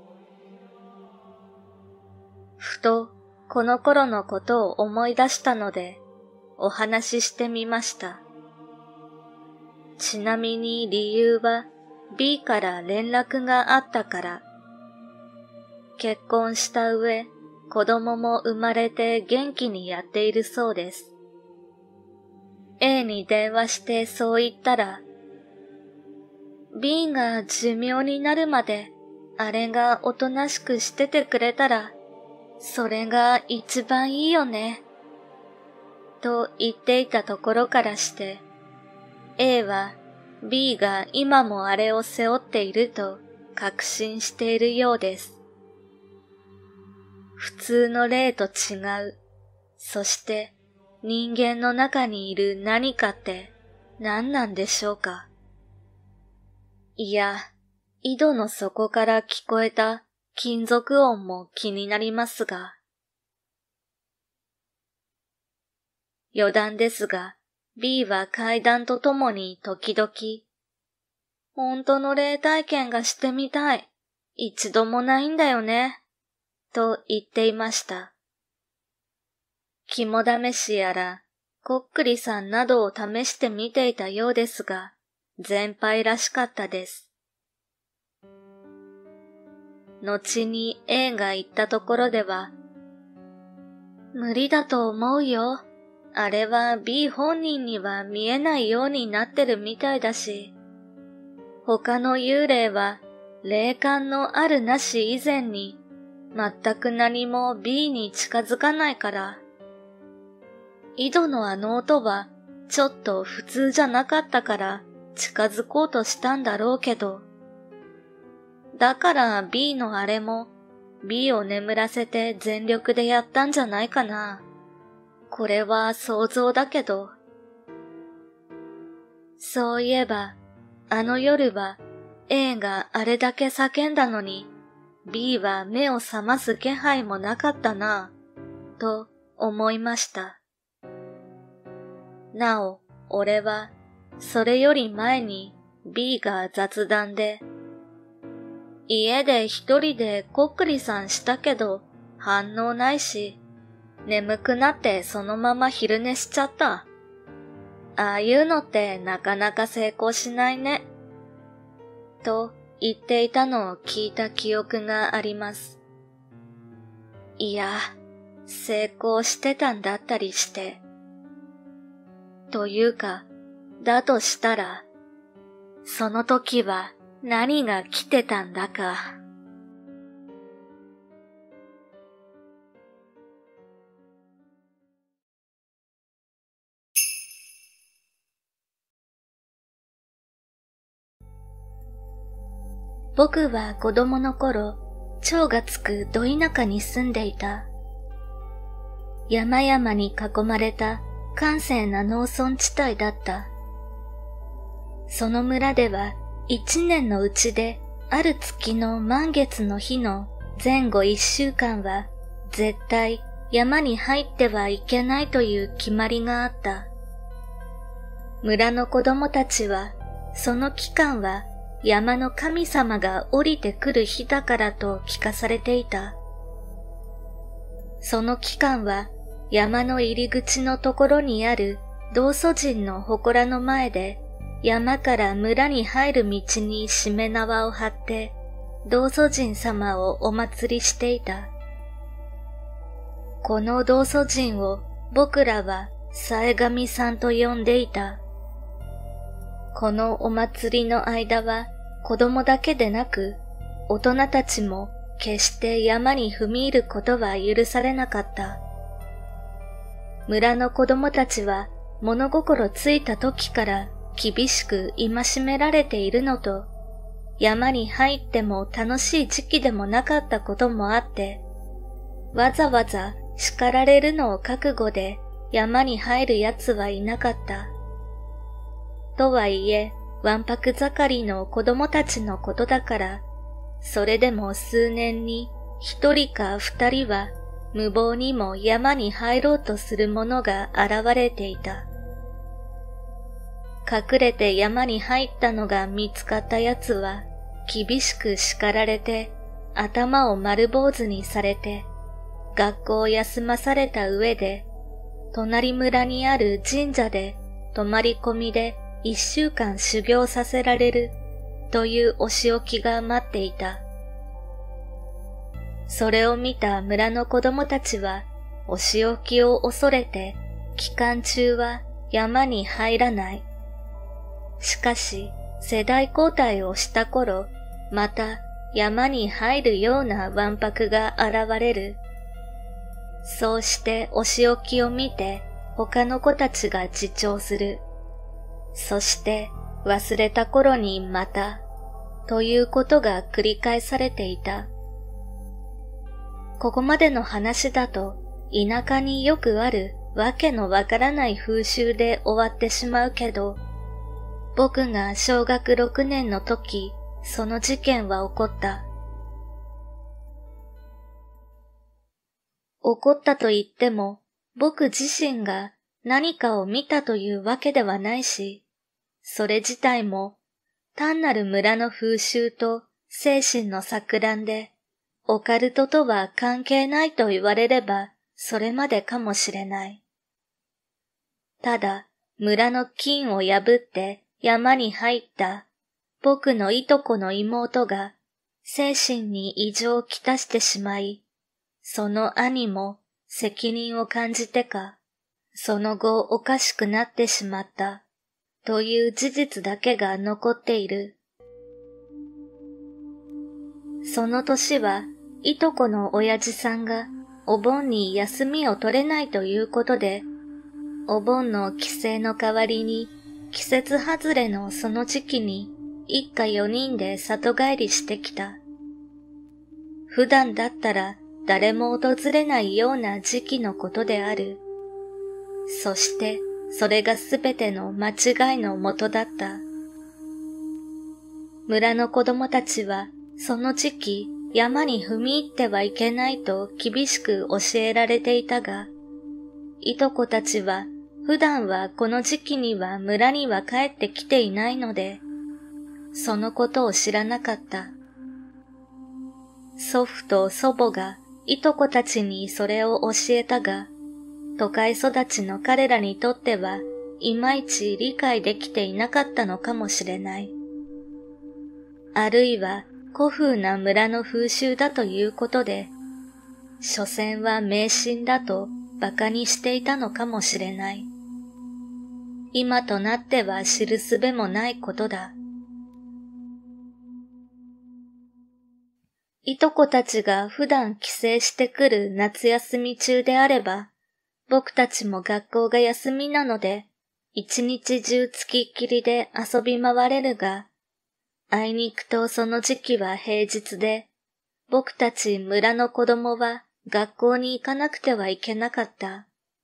ふとこの頃のことを思い出したので、お話ししてみました。ちなみに理由は B から連絡があったから。結婚した上、子供も生まれて元気にやっているそうです。A に電話してそう言ったら、B が寿命になるまであれがおとなしくしててくれたら、それが一番いいよね。と言っていたところからして、A は B が今もあれを背負っていると確信しているようです。普通の霊と違う、そして人間の中にいる何かって何なんでしょうか。いや、井戸の底から聞こえた金属音も気になりますが。余談ですが、B は階段とともに時々、本当の霊体験がしてみたい。一度もないんだよね。と言っていました。肝試しやら、こっくりさんなどを試してみていたようですが、全敗らしかったです。後に A が言ったところでは、無理だと思うよ。あれは B 本人には見えないようになってるみたいだし、他の幽霊は霊感のあるなし以前に全く何も B に近づかないから、井戸のあの音はちょっと普通じゃなかったから近づこうとしたんだろうけど、だから B のあれも B を眠らせて全力でやったんじゃないかな。これは想像だけど。そういえば、あの夜は A があれだけ叫んだのに B は目を覚ます気配もなかったなぁ、と思いました。なお、俺はそれより前に B が雑談で、家で一人でこっくりさんしたけど反応ないし、眠くなってそのまま昼寝しちゃった。ああいうのってなかなか成功しないね。と言っていたのを聞いた記憶があります。いや、成功してたんだったりして。というか、だとしたら、その時は何が来てたんだか。僕は子供の頃、蝶がつくど田舎に住んでいた。 山々に囲まれた閑静な農村地帯だった。その村では一年のうちである月の満月の日の前後1週間は絶対山に入ってはいけないという決まりがあった。村の子供たちはその期間は山の神様が降りてくる日だからと聞かされていた。その期間は山の入り口のところにある道祖神の祠の前で山から村に入る道にしめ縄を張って道祖神様をお祭りしていた。この道祖神を僕らはさえ神さんと呼んでいた。このお祭りの間は子供だけでなく大人たちも決して山に踏み入ることは許されなかった。村の子供たちは物心ついた時から厳しく戒められているのと、山に入っても楽しい時期でもなかったこともあって、わざわざ叱られるのを覚悟で山に入る奴はいなかった。とはいえ、わんぱく盛りの子供たちのことだから、それでも数年に一人か二人は無謀にも山に入ろうとする者が現れていた。隠れて山に入ったのが見つかった奴は厳しく叱られて頭を丸坊主にされて学校を休まされた上で隣村にある神社で泊まり込みで1週間修行させられるというお仕置きが待っていた。それを見た村の子供たちはお仕置きを恐れて期間中は山に入らない。しかし世代交代をした頃、また山に入るようなわんぱくが現れる。そうしてお仕置きを見て他の子たちが自重する。そして忘れた頃にまた、ということが繰り返されていた。ここまでの話だと田舎によくあるわけのわからない風習で終わってしまうけど、僕が小学6年の時、その事件は起こった。起こったと言っても、僕自身が何かを見たというわけではないし、それ自体も単なる村の風習と精神の錯乱で、オカルトとは関係ないと言われれば、それまでかもしれない。ただ、村の禁を破って山に入った僕のいとこの妹が精神に異常をきたしてしまい、その兄も責任を感じてか、その後おかしくなってしまったという事実だけが残っている。その年はいとこの親父さんがお盆に休みを取れないということで、お盆の帰省の代わりに季節外れのその時期に一家4人で里帰りしてきた。普段だったら誰も訪れないような時期のことである。そしてそれがすべての間違いのもとだった。村の子供たちはその時期山に踏み入ってはいけないと厳しく教えられていたが、いとこたちは普段はこの時期には村には帰ってきていないので、そのことを知らなかった。祖父と祖母がいとこたちにそれを教えたが、都会育ちの彼らにとってはいまいち理解できていなかったのかもしれない。あるいは古風な村の風習だということで、所詮は迷信だと馬鹿にしていたのかもしれない。今となっては知るすべもないことだ。いとこたちが普段帰省してくる夏休み中であれば、僕たちも学校が休みなので、一日中つきっきりで遊び回れるが、あいにくとその時期は平日で、僕たち村の子供は学校に行かなくてはいけなかった。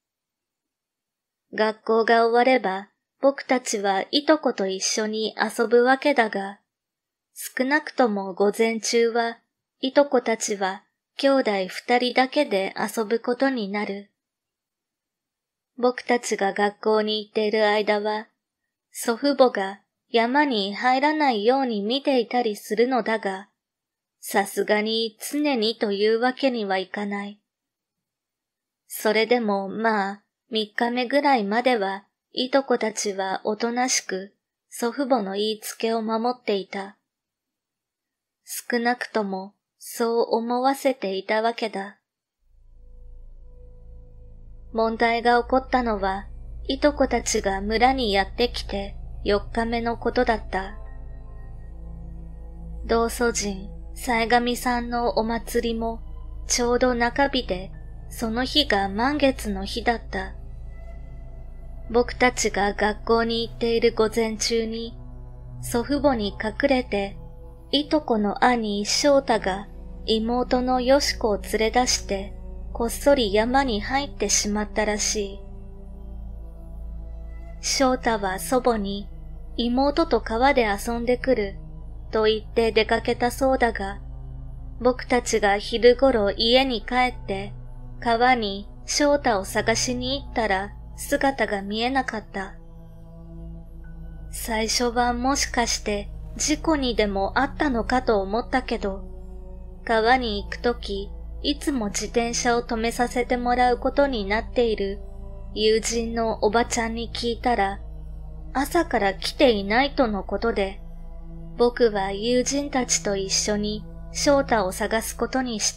学校が終われば、僕たちはいとこと一緒に遊ぶわけだが、少なくとも午前中はいとこたちは兄弟二人だけで遊ぶことになる。僕たちが学校に行っている間は、祖父母が山に入らないように見ていたりするのだが、さすがに常にというわけにはいかない。それでも3日目ぐらいまではいとこたちはおとなしく祖父母の言いつけを守っていた。少なくともそう思わせていたわけだ。問題が起こったのはいとこたちが村にやってきて4日目のことだった。道祖神、さえがみさんのお祭りもちょうど中日で、その日が満月の日だった。僕たちが学校に行っている午前中に、祖父母に隠れて、いとこの兄翔太が妹のよしこを連れ出して、こっそり山に入ってしまったらしい。翔太は祖母に、妹と川で遊んでくる、と言って出かけたそうだが、僕たちが昼ごろ家に帰って、川に翔太を探しに行ったら姿が見えなかった。最初はもしかして事故にでもあったのかと思ったけど、川に行くとき、いつも自転車を止めさせてもらうことになっている友人のおばちゃんに聞いたら、朝から来ていないとのことで、僕は友人たちと一緒に翔太を探すことにした。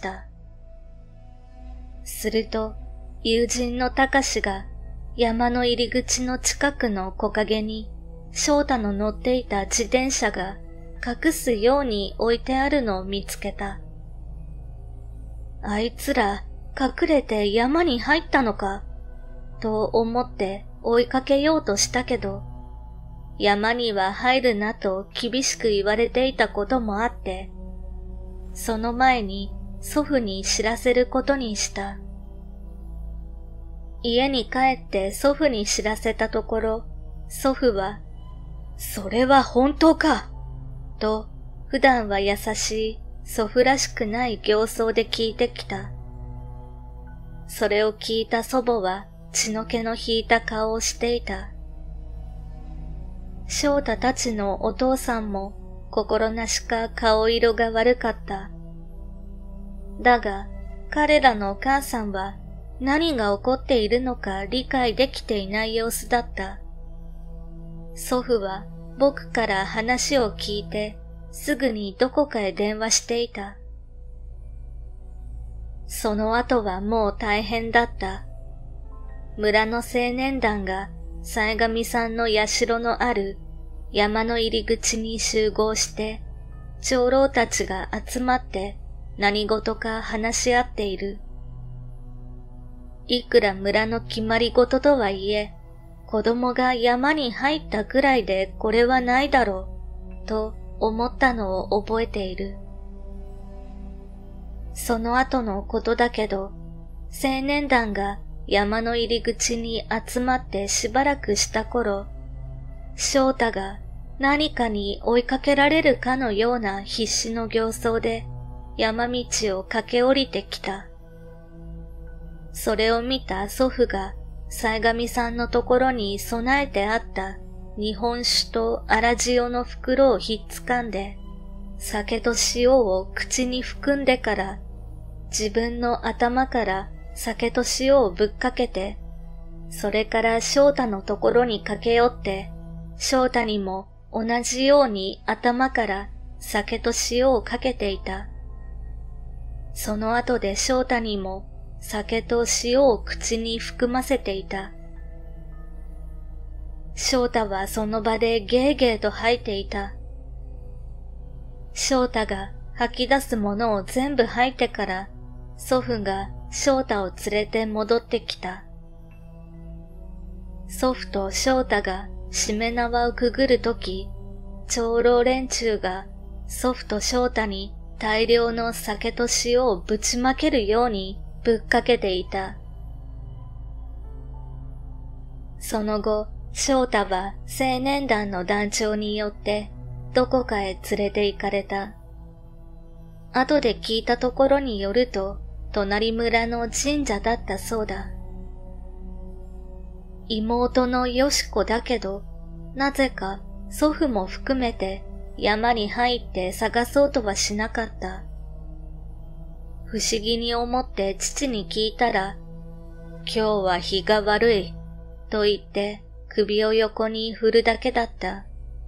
すると、友人のたかしが山の入り口の近くの木陰に翔太の乗っていた自転車が隠すように置いてあるのを見つけた。あいつら隠れて山に入ったのかと思って追いかけようとしたけど、山には入るなと厳しく言われていたこともあって、その前に祖父に知らせることにした。家に帰って祖父に知らせたところ、祖父は、それは本当かと、普段は優しい祖父らしくない形相で聞いてきた。それを聞いた祖母は血の気の引いた顔をしていた。翔太たちのお父さんも心なしか顔色が悪かった。だが、彼らのお母さんは何が起こっているのか理解できていない様子だった。祖父は僕から話を聞いてすぐにどこかへ電話していた。その後はもう大変だった。村の青年団がさえがみさんの社のある山の入り口に集合して、長老たちが集まって何事か話し合っている。いくら村の決まり事とはいえ、子供が山に入ったくらいでこれはないだろう、と思ったのを覚えている。その後のことだけど、青年団が山の入り口に集まってしばらくした頃、翔太が何かに追いかけられるかのような必死の形相で山道を駆け下りてきた。それを見た祖父がさえがみさんのところに備えてあった日本酒と粗塩の袋をひっつかんで、酒と塩を口に含んでから自分の頭から酒と塩をぶっかけて、それから翔太のところに駆け寄って、翔太にも同じように頭から酒と塩をかけていた。その後で翔太にも酒と塩を口に含ませていた。翔太はその場でゲーゲーと吐いていた。翔太が吐き出すものを全部吐いてから、祖父が翔太を連れて戻ってきた。祖父と翔太がしめ縄をくぐるとき、長老連中が祖父と翔太に大量の酒と塩をぶちまけるようにぶっかけていた。その後、翔太は青年団の団長によってどこかへ連れて行かれた。後で聞いたところによると、隣村の神社だったそうだ。妹のよしこだけど、なぜか祖父も含めて山に入って探そうとはしなかった。不思議に思って父に聞いたら、今日は日が悪い、と言って首を横に振るだけだった。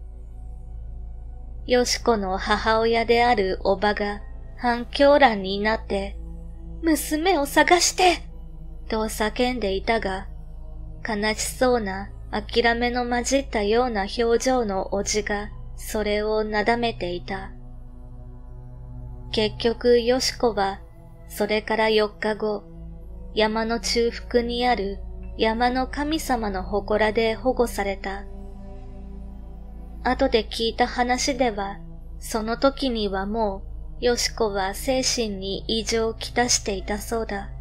よしこの母親であるおばが半狂乱になって、娘を探してと叫んでいたが、悲しそうな諦めの混じったような表情のおじがそれをなだめていた。結局よしこはそれから4日後、山の中腹にある山の神様の祠で保護された。後で聞いた話では、その時にはもうよしこは精神に異常をきたしていたそうだ。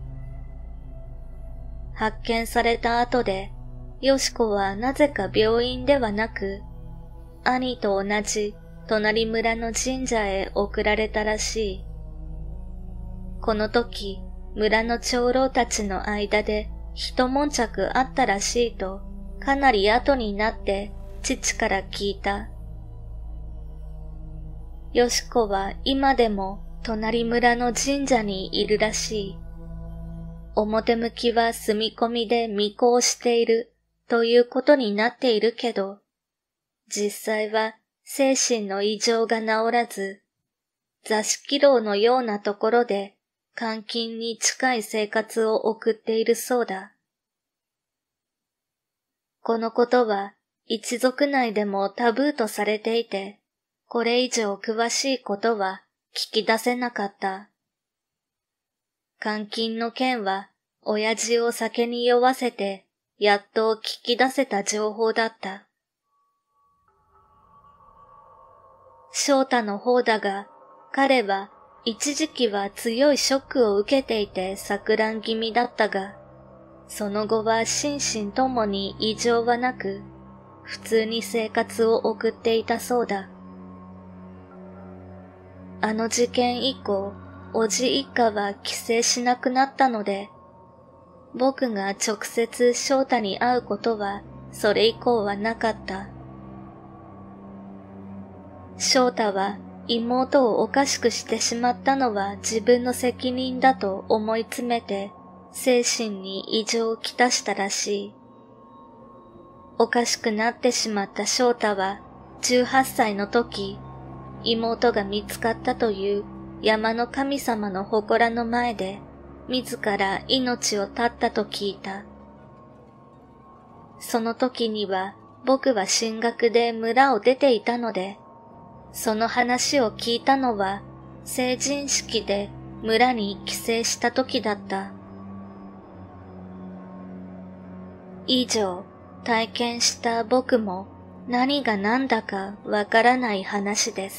発見された後で、よしこはなぜか病院ではなく、兄と同じ隣村の神社へ送られたらしい。この時、村の長老たちの間で一悶着あったらしいと、かなり後になって父から聞いた。よしこは今でも隣村の神社にいるらしい。表向きは住み込みで巫女をしているということになっているけど、実際は精神の異常が治らず、座敷牢のようなところで監禁に近い生活を送っているそうだ。このことは一族内でもタブーとされていて、これ以上詳しいことは聞き出せなかった。監禁の件は親父を酒に酔わせてやっと聞き出せた情報だった。翔太の方だが、彼は一時期は強いショックを受けていて錯乱気味だったが、その後は心身ともに異常はなく、普通に生活を送っていたそうだ。あの事件以降、おじ一家は帰省しなくなったので、僕が直接翔太に会うことはそれ以降はなかった。翔太は妹をおかしくしてしまったのは自分の責任だと思い詰めて精神に異常をきたしたらしい。おかしくなってしまった翔太は18歳の時、妹が見つかったという山の神様の祠の前で自ら命を絶ったと聞いた。その時には僕は進学で村を出ていたので、その話を聞いたのは成人式で村に帰省した時だった。以上、体験した僕も何が何だかわからない話です。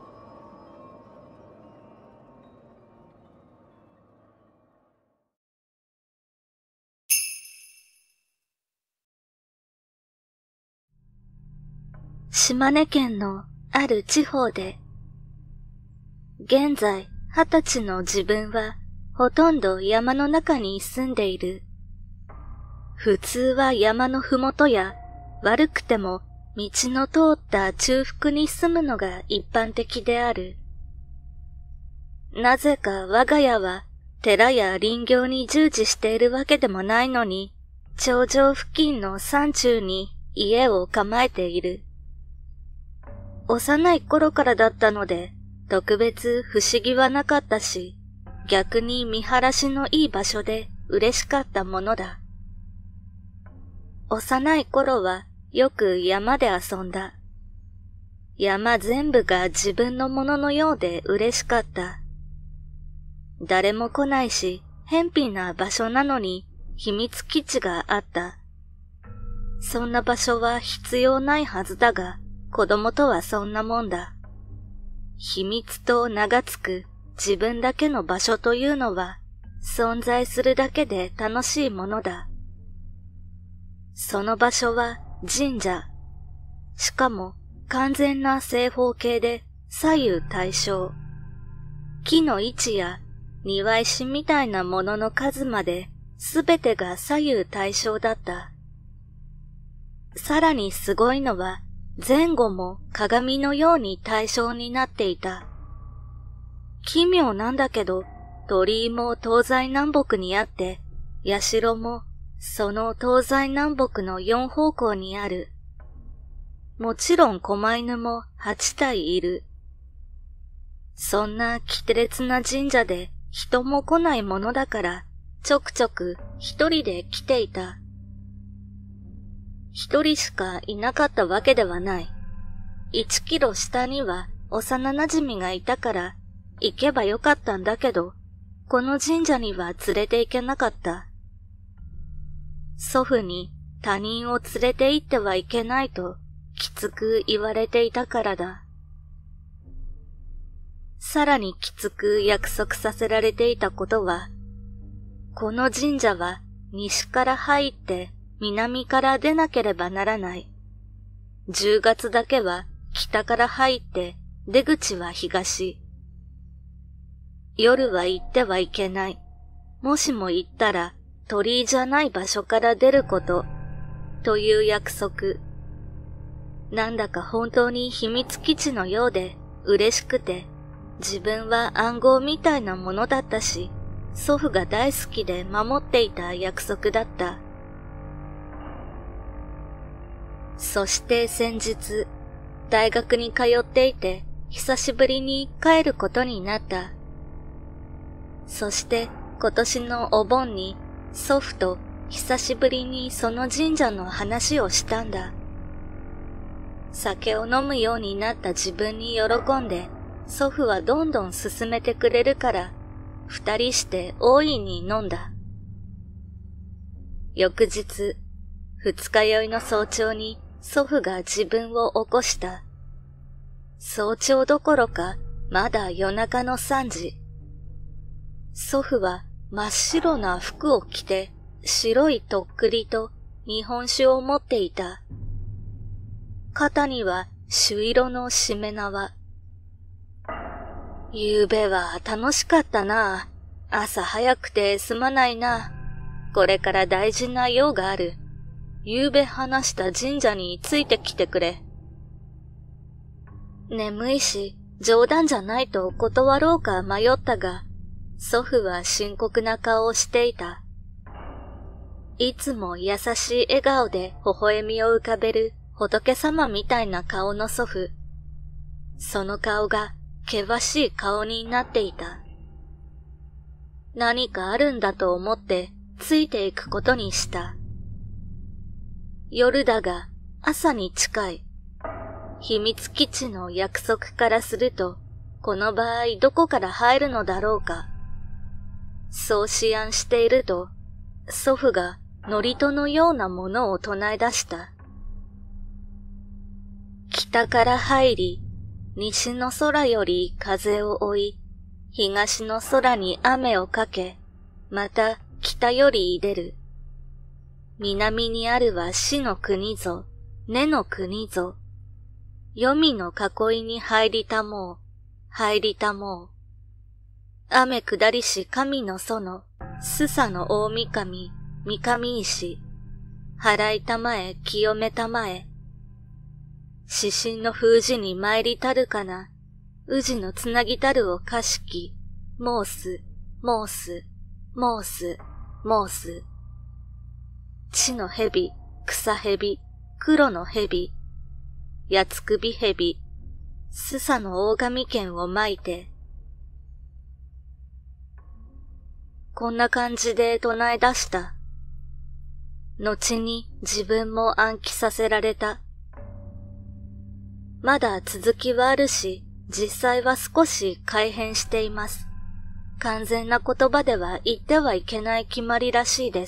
島根県のある地方で、現在20歳の自分はほとんど山の中に住んでいる。普通は山のふもとや悪くても道の通った中腹に住むのが一般的である。なぜか我が家は寺や林業に従事しているわけでもないのに、頂上付近の山中に家を構えている。幼い頃からだったので、特別不思議はなかったし、逆に見晴らしのいい場所で嬉しかったものだ。幼い頃はよく山で遊んだ。山全部が自分のもののようで嬉しかった。誰も来ないし、偏僻な場所なのに秘密基地があった。そんな場所は必要ないはずだが、子供とはそんなもんだ。秘密と名がつく自分だけの場所というのは、 存在するだけで楽しいものだ。その場所は神社。しかも完全な正方形で左右対称。木の位置や庭石みたいなものの数まで、すべてが左右対称だった。さらにすごいのは、前後も鏡のように対称になっていた。奇妙なんだけど、鳥居も東西南北にあって、社もその東西南北の4方向にある。もちろん狛犬も8体いる。そんな奇烈な神社で人も来ないものだから、ちょくちょく一人で来ていた。一人しかいなかったわけではない。1キロ下には幼馴染がいたから行けばよかったんだけど、この神社には連れて行けなかった。祖父に他人を連れて行ってはいけないときつく言われていたからだ。さらにきつく約束させられていたことは、この神社は西から入って南から出なければならない。10月だけは北から入って出口は東。夜は行ってはいけない。もしも行ったら鳥居じゃない場所から出ること、という約束。なんだか本当に秘密基地のようで嬉しくて、自分は暗号みたいなものだったし、祖父が大好きで守っていた約束だった。そして先日、大学に通っていて久しぶりに帰ることになった。そして今年のお盆に祖父と久しぶりにその神社の話をしたんだ。酒を飲むようになった自分に喜んで、祖父はどんどん勧めてくれるから、2人して大いに飲んだ。翌日、二日酔いの早朝に祖父が自分を起こした。早朝どころか、まだ夜中の3時。祖父は真っ白な服を着て、白いとっくりと日本酒を持っていた。肩には朱色のしめ縄。ゆうべは楽しかったな。朝早くてすまないな。これから大事な用がある。ゆうべ話した神社についてきてくれ。眠いし、冗談じゃないと断ろうか迷ったが、祖父は深刻な顔をしていた。いつも優しい笑顔で微笑みを浮かべる仏様みたいな顔の祖父。その顔が険しい顔になっていた。何かあるんだと思ってついていくことにした。夜だが朝に近い。秘密基地の約束からすると、この場合どこから入るのだろうか。そう思案していると、祖父が祝詞のようなものを唱え出した。北から入り、西の空より風を追い、東の空に雨をかけ、また北より出る。南にあるは死の国ぞ、根の国ぞ。黄泉の囲いに入りたもう、入りたもう。雨下りし神の園、須佐の大神、三上石。払いたまえ、清めたまえ。指針の封じに参りたるかな。宇治のつなぎたるをかしき。申す、申す、申す、申す。地の蛇、草蛇、黒の蛇。八つ首蛇、須佐の大神剣を巻いて。こんな感じで唱え出した。後に自分も暗記させられた。まだ続きはあるし、実際は少し改変しています。完全な言葉では言ってはいけない決まりらしいです。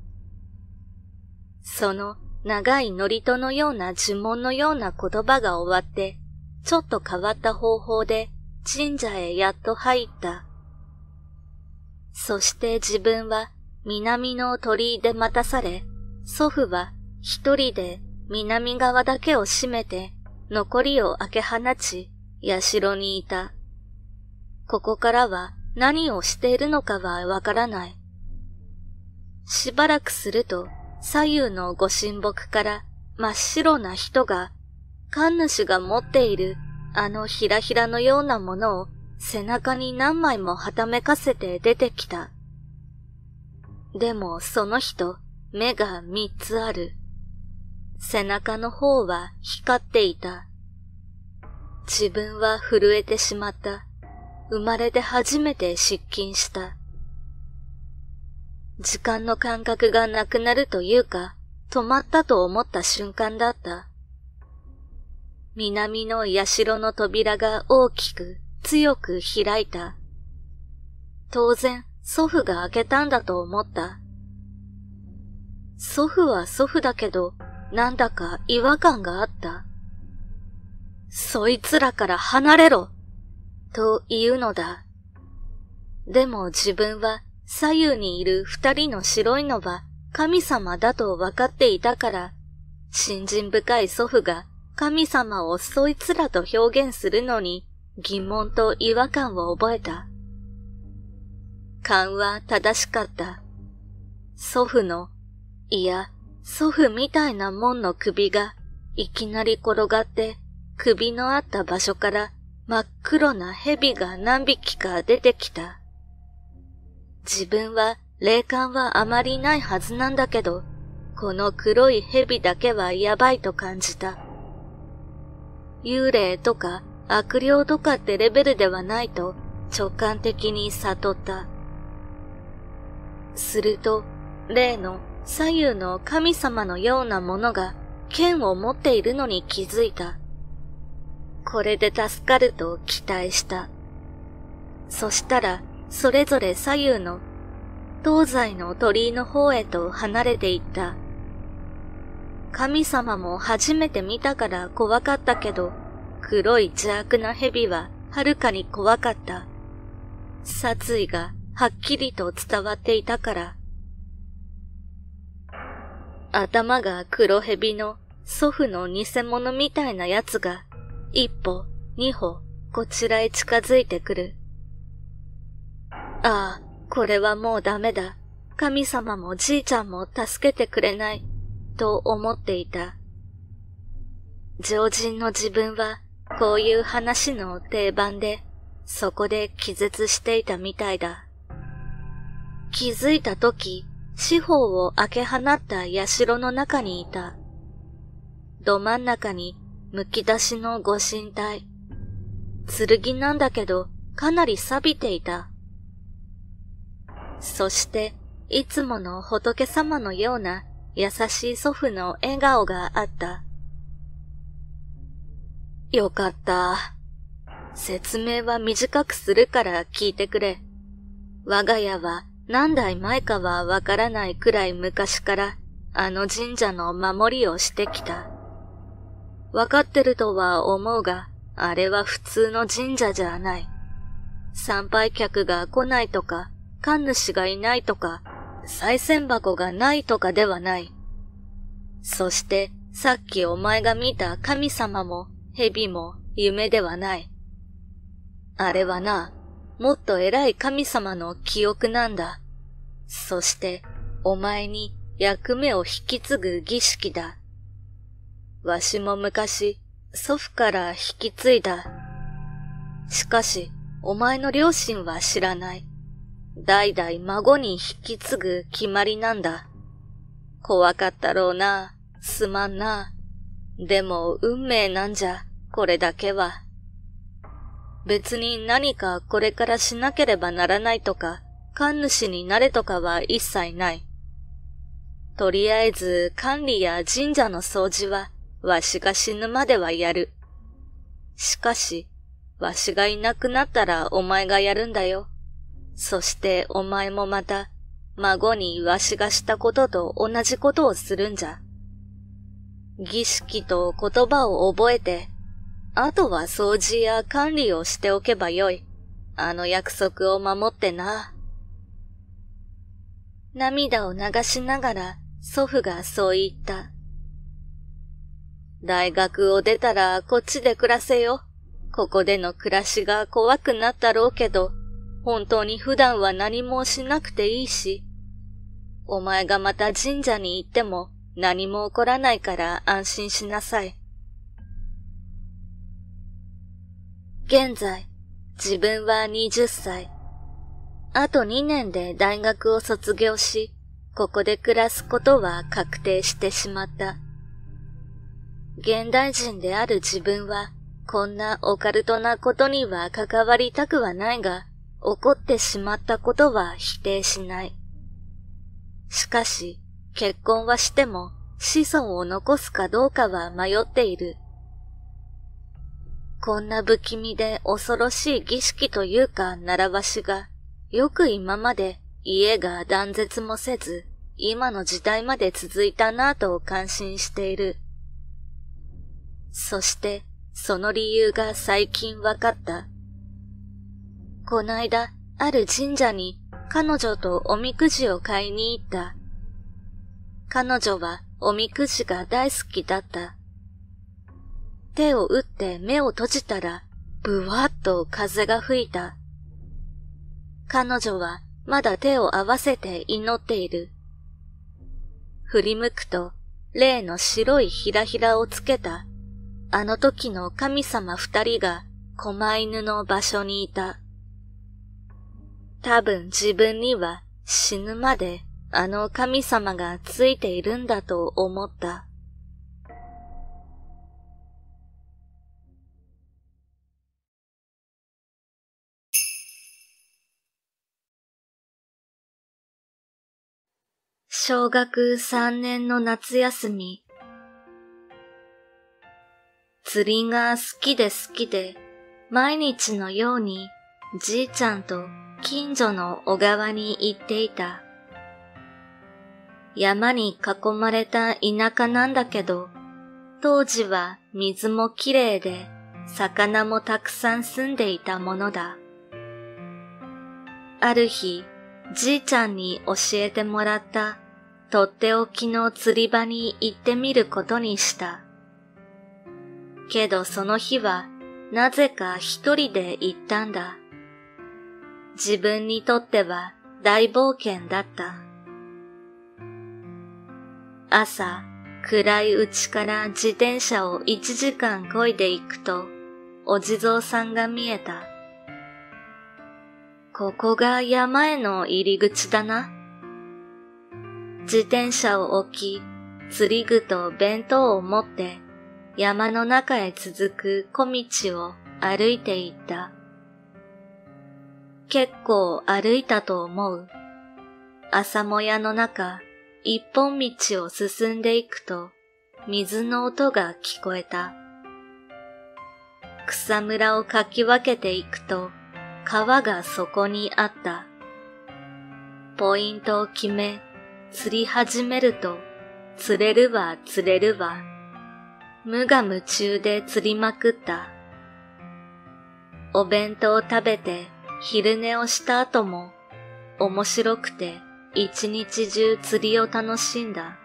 その長い祝詞のような呪文のような言葉が終わって、ちょっと変わった方法で神社へやっと入った。 そして自分は南の鳥居で待たされ、祖父は一人で南側だけを閉めて、残りを開け放ち、社にいた。ここからは何をしているのかはわからない。しばらくすると、左右のご神木から真っ白な人が、神主が持っているあのひらひらのようなものを背中に何枚もはためかせて出てきた。でもその人、目が3つある。背中の方は光っていた。自分は震えてしまった。生まれて初めて失禁した。時間の感覚がなくなるというか、止まったと思った瞬間だった。南の社の扉が大きく強く開いた。当然祖父が開けたんだと思った。祖父は祖父だけど、なんだか違和感があった。そいつらから離れろと言うのだ。でも自分は左右にいる2人の白いのは神様だと分かっていたから、信心深い祖父が神様をそいつらと表現するのに疑問と違和感を覚えた。勘は正しかった。祖父の、いや、祖父みたいなもんの首がいきなり転がって首のあった場所から真っ黒な蛇が何匹か出てきた。自分は霊感はあまりないはずなんだけど、この黒い蛇だけはやばいと感じた。幽霊とか悪霊とかってレベルではないと直感的に悟った。すると、例の左右の神様のようなものが剣を持っているのに気づいた。これで助かると期待した。そしたら、それぞれ左右の東西の鳥居の方へと離れていった。神様も初めて見たから怖かったけど、黒い邪悪な蛇ははるかに怖かった。殺意がはっきりと伝わっていたから。頭が黒蛇の祖父の偽物みたいなやつが一歩二歩こちらへ近づいてくる。ああ、これはもうダメだ。神様もじいちゃんも助けてくれない、と思っていた。常人の自分はこういう話の定番で、そこで気絶していたみたいだ。気づいたとき、四方を開け放った社の中にいた。ど真ん中にむき出しのご神体。剣なんだけど、かなり錆びていた。そして、いつもの仏様のような優しい祖父の笑顔があった。よかった。説明は短くするから聞いてくれ。我が家は何代前かはわからないくらい昔からあの神社の守りをしてきた。わかってるとは思うが、あれは普通の神社じゃない。参拝客が来ないとか、神主がいないとか、賽銭箱がないとかではない。そしてさっきお前が見た神様も蛇も夢ではない。あれはな、もっと偉い神様の記憶なんだ。そしてお前に役目を引き継ぐ儀式だ。わしも昔祖父から引き継いだ。しかしお前の両親は知らない。代々孫に引き継ぐ決まりなんだ。怖かったろうな。すまんな。でも運命なんじゃ、これだけは。別に何かこれからしなければならないとか、神主になれとかは一切ない。とりあえず管理や神社の掃除は、わしが死ぬまではやる。しかし、わしがいなくなったらお前がやるんだよ。そしてお前もまた、孫にわしがしたことと同じことをするんじゃ。儀式と言葉を覚えて、あとは掃除や管理をしておけばよい。あの約束を守ってな。 涙を流しながら祖父がそう言った。大学を出たらこっちで暮らせよ。ここでの暮らしが怖くなったろうけど、本当に普段は何もしなくていいし、お前がまた神社に行っても何も起こらないから安心しなさい。現在、自分は20歳。あと2年で大学を卒業し、ここで暮らすことは確定してしまった。現代人である自分は、こんなオカルトなことには関わりたくはないが、起こってしまったことは否定しない。しかし、結婚はしても子孫を残すかどうかは迷っている。こんな不気味で恐ろしい儀式というか習わしが、よく今まで家が断絶もせず、今の時代まで続いたなぁと感心している。そして、その理由が最近わかった。こないだ、ある神社に彼女とおみくじを買いに行った。彼女はおみくじが大好きだった。手を打って目を閉じたら、ぶわっと風が吹いた。彼女はまだ手を合わせて祈っている。振り向くと、例の白いひらひらをつけた、あの時の神様2人が狛犬の場所にいた。多分自分には死ぬまであの神様がついているんだと思った。小学3年の夏休み。釣りが好きで好きで、毎日のようにじいちゃんと近所の小川に行っていた。山に囲まれた田舎なんだけど、当時は水もきれいで、魚もたくさん住んでいたものだ。ある日、じいちゃんに教えてもらったとっておきの釣り場に行ってみることにした。けどその日はなぜか一人で行ったんだ。自分にとっては大冒険だった。朝、暗いうちから自転車を1時間漕いで行くと、お地蔵さんが見えた。ここが山への入り口だな。自転車を置き、釣り具と弁当を持って山の中へ続く小道を歩いていった。結構歩いたと思う。朝もやの中、一本道を進んでいくと、水の音が聞こえた。草むらをかき分けていくと、川がそこにあった。ポイントを決め、釣り始めると、釣れるわ釣れるわ。無我夢中で釣りまくった。お弁当を食べて昼寝をした後も、面白くて一日中釣りを楽しんだ。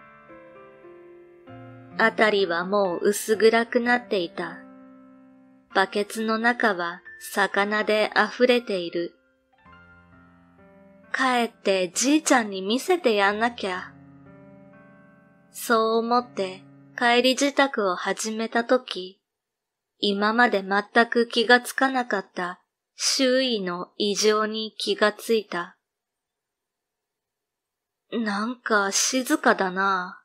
あたりはもう薄暗くなっていた。バケツの中は魚で溢れている。帰ってじいちゃんに見せてやんなきゃ。そう思って帰り支度を始めたとき、今まで全く気がつかなかった周囲の異常に気がついた。なんか静かだな。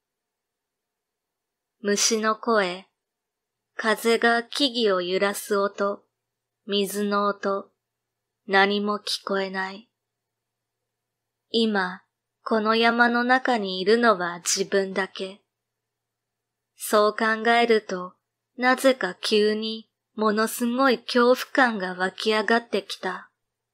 虫の声、風が木々を揺らす音、水の音、何も聞こえない。今、この山の中にいるのは自分だけ。そう考えると、なぜか急にものすごい恐怖感が湧き上がってきた。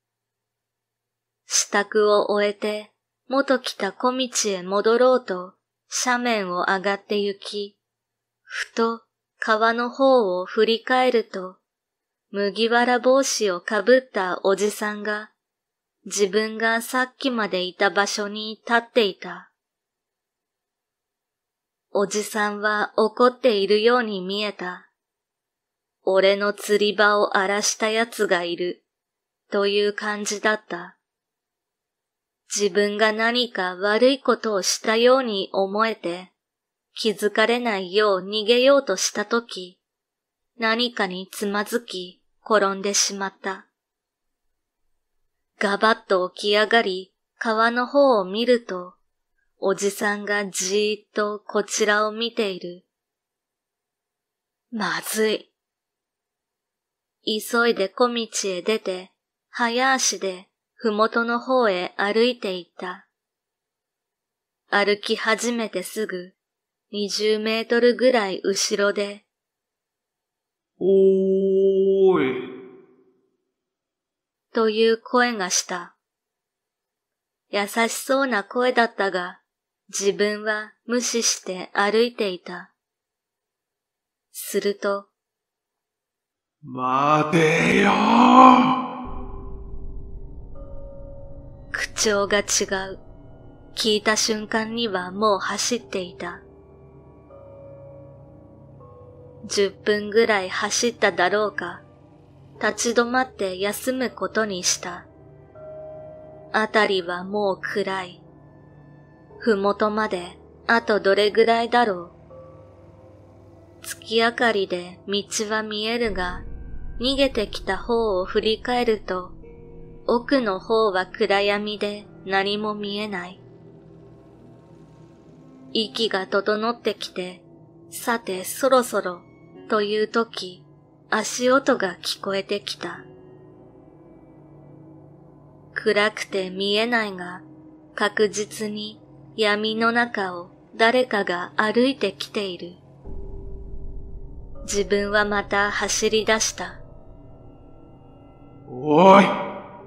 支度を終えて、元来た小道へ戻ろうと斜面を上がって行き、ふと川の方を振り返ると、麦わら帽子をかぶったおじさんが、 自分がさっきまでいた場所に立っていた。おじさんは怒っているように見えた。俺の釣り場を荒らした奴がいる、という感じだった。自分が何か悪いことをしたように思えて、気づかれないよう逃げようとしたとき、何かにつまずき転んでしまった。ガバッと起き上がり、川の方を見ると、おじさんがじーっとこちらを見ている。まずい。急いで小道へ出て、早足でふもとの方へ歩いて行った。歩き始めてすぐ、20メートルぐらい後ろで、 おーい。 という声がした。優しそうな声だったが、自分は無視して歩いていた。すると、 待てよ口調が違う。聞いた瞬間にはもう走っていた。10分ぐらい走っただろうか、立ち止まって休むことにした。あたりはもう暗い。ふもとまであとどれぐらいだろう。月明かりで道は見えるが、逃げてきた方を振り返ると、奥の方は暗闇で何も見えない。息が整ってきて、さてそろそろというとき、足音が聞こえてきた。暗くて見えないが、確実に闇の中を誰かが歩いてきている。自分はまた走り出した。 おい。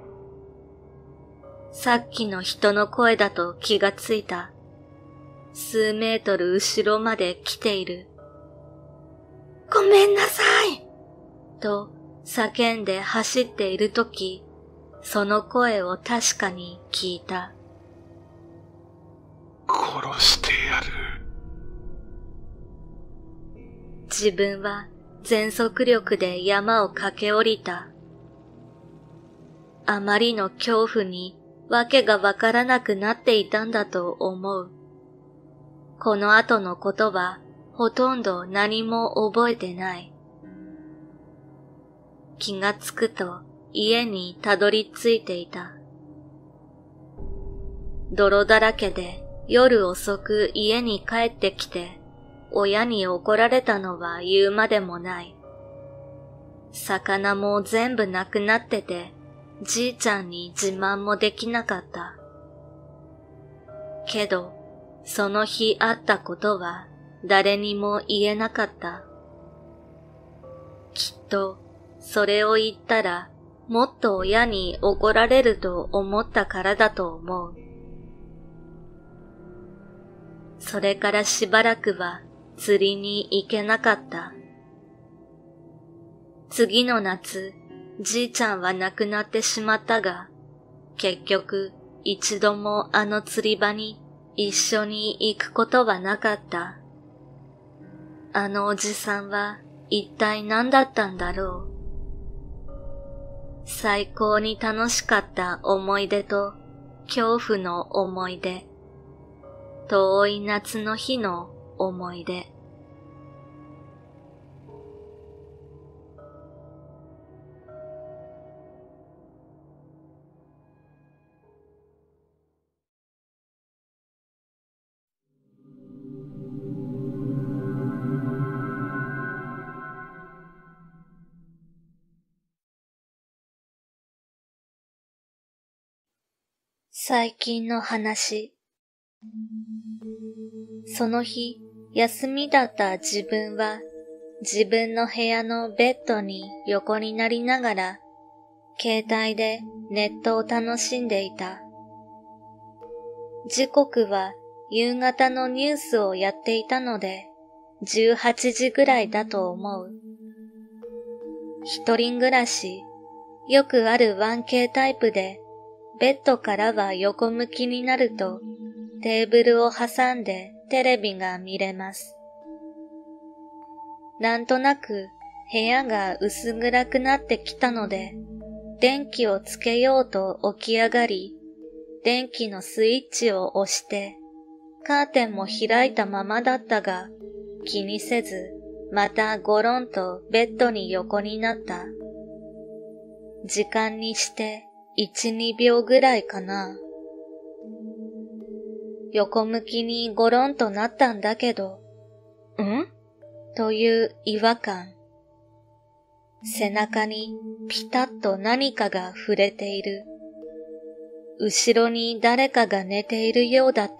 さっきの人の声だと気がついた。数メートル後ろまで来ている。ごめんなさいと叫んで走っているとき、その声を確かに聞いた。 殺してやる。 自分は全速力で山を駆け下りた。あまりの恐怖にわけがわからなくなっていたんだと思う。この後のことはほとんど何も覚えてない。気がつくと家にたどり着いていた。泥だらけで夜遅く家に帰ってきて、親に怒られたのは言うまでもない。魚も全部なくなってて、じいちゃんに自慢もできなかった。けど、その日あったことは誰にも言えなかった。きっと、それを言ったら、もっと親に怒られると思ったからだと思う。それからしばらくは釣りに行けなかった。次の夏、じいちゃんは亡くなってしまったが、結局一度もあの釣り場に一緒に行くことはなかった。あのおじさんは一体何だったんだろう。最高に楽しかった思い出と恐怖の思い出。遠い夏の日の思い出。最近の話。その日、休みだった自分は、自分の部屋のベッドに横になりながら、携帯でネットを楽しんでいた。時刻は夕方のニュースをやっていたので、18時ぐらいだと思う。一人暮らし、よくある 1K タイプで、 ベッドからは横向きになると、テーブルを挟んでテレビが見れます。なんとなく部屋が薄暗くなってきたので、電気をつけようと起き上がり、電気のスイッチを押して、カーテンも開いたままだったが、気にせず、またゴロンとベッドに横になった。時間にして1、2秒ぐらいかな。横向きにゴロンとなったんだけど、という違和感。背中にピタッと何かが触れている。後ろに誰かが寝ているようだった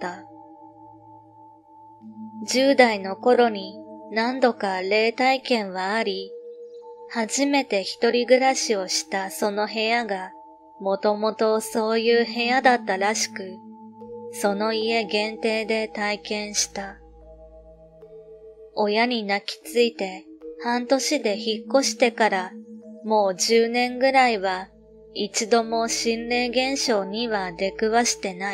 。10代の頃に何度か霊体験はあり、初めて一人暮らしをしたその部屋がもともとそういう部屋だったらしく、その家限定で体験した。親に泣きついて半年で引っ越してからもう10年ぐらいは一度も心霊現象には出くわしてない。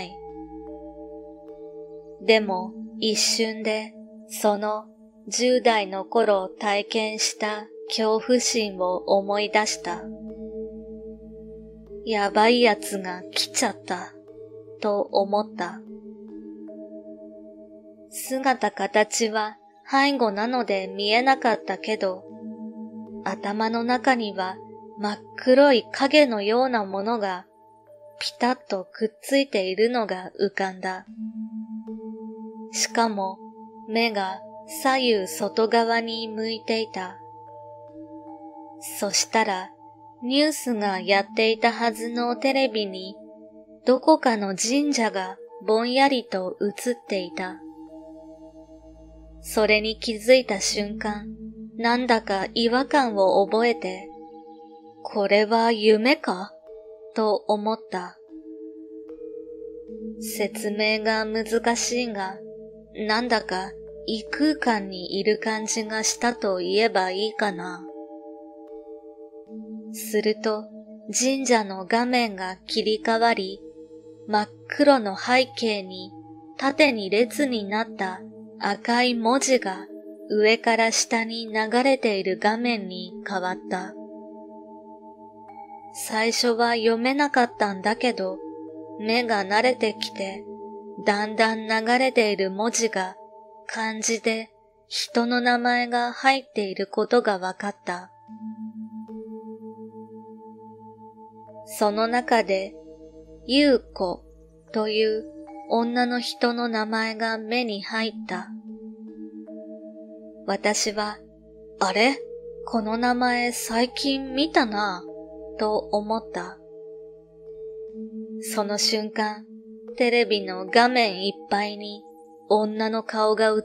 でも一瞬でその10代の頃体験した恐怖心を思い出した。やばいやつが来ちゃったと思った。姿形は背後なので見えなかったけど、頭の中には真っ黒い影のようなものがピタッとくっついているのが浮かんだ。しかも目が左右外側に向いていた。そしたらニュースがやっていたはずのテレビにどこかの神社がぼんやりと映っていた。それに気づいた瞬間、なんだか違和感を覚えて、これは夢かと思った。説明が難しいが、なんだか異空間にいる感じがしたと言えばいいかな。すると神社の画面が切り替わり、真っ黒の背景に縦に列になった赤い文字が上から下に流れている画面に変わった。最初は読めなかったんだけど、目が慣れてきて、だんだん流れている文字が漢字で人の名前が入っていることがわかった。その中で、優子という女の人の名前が目に入った。私は、あれ？この名前最近見たなぁ、と思った。その瞬間、テレビの画面いっぱいに女の顔が映った。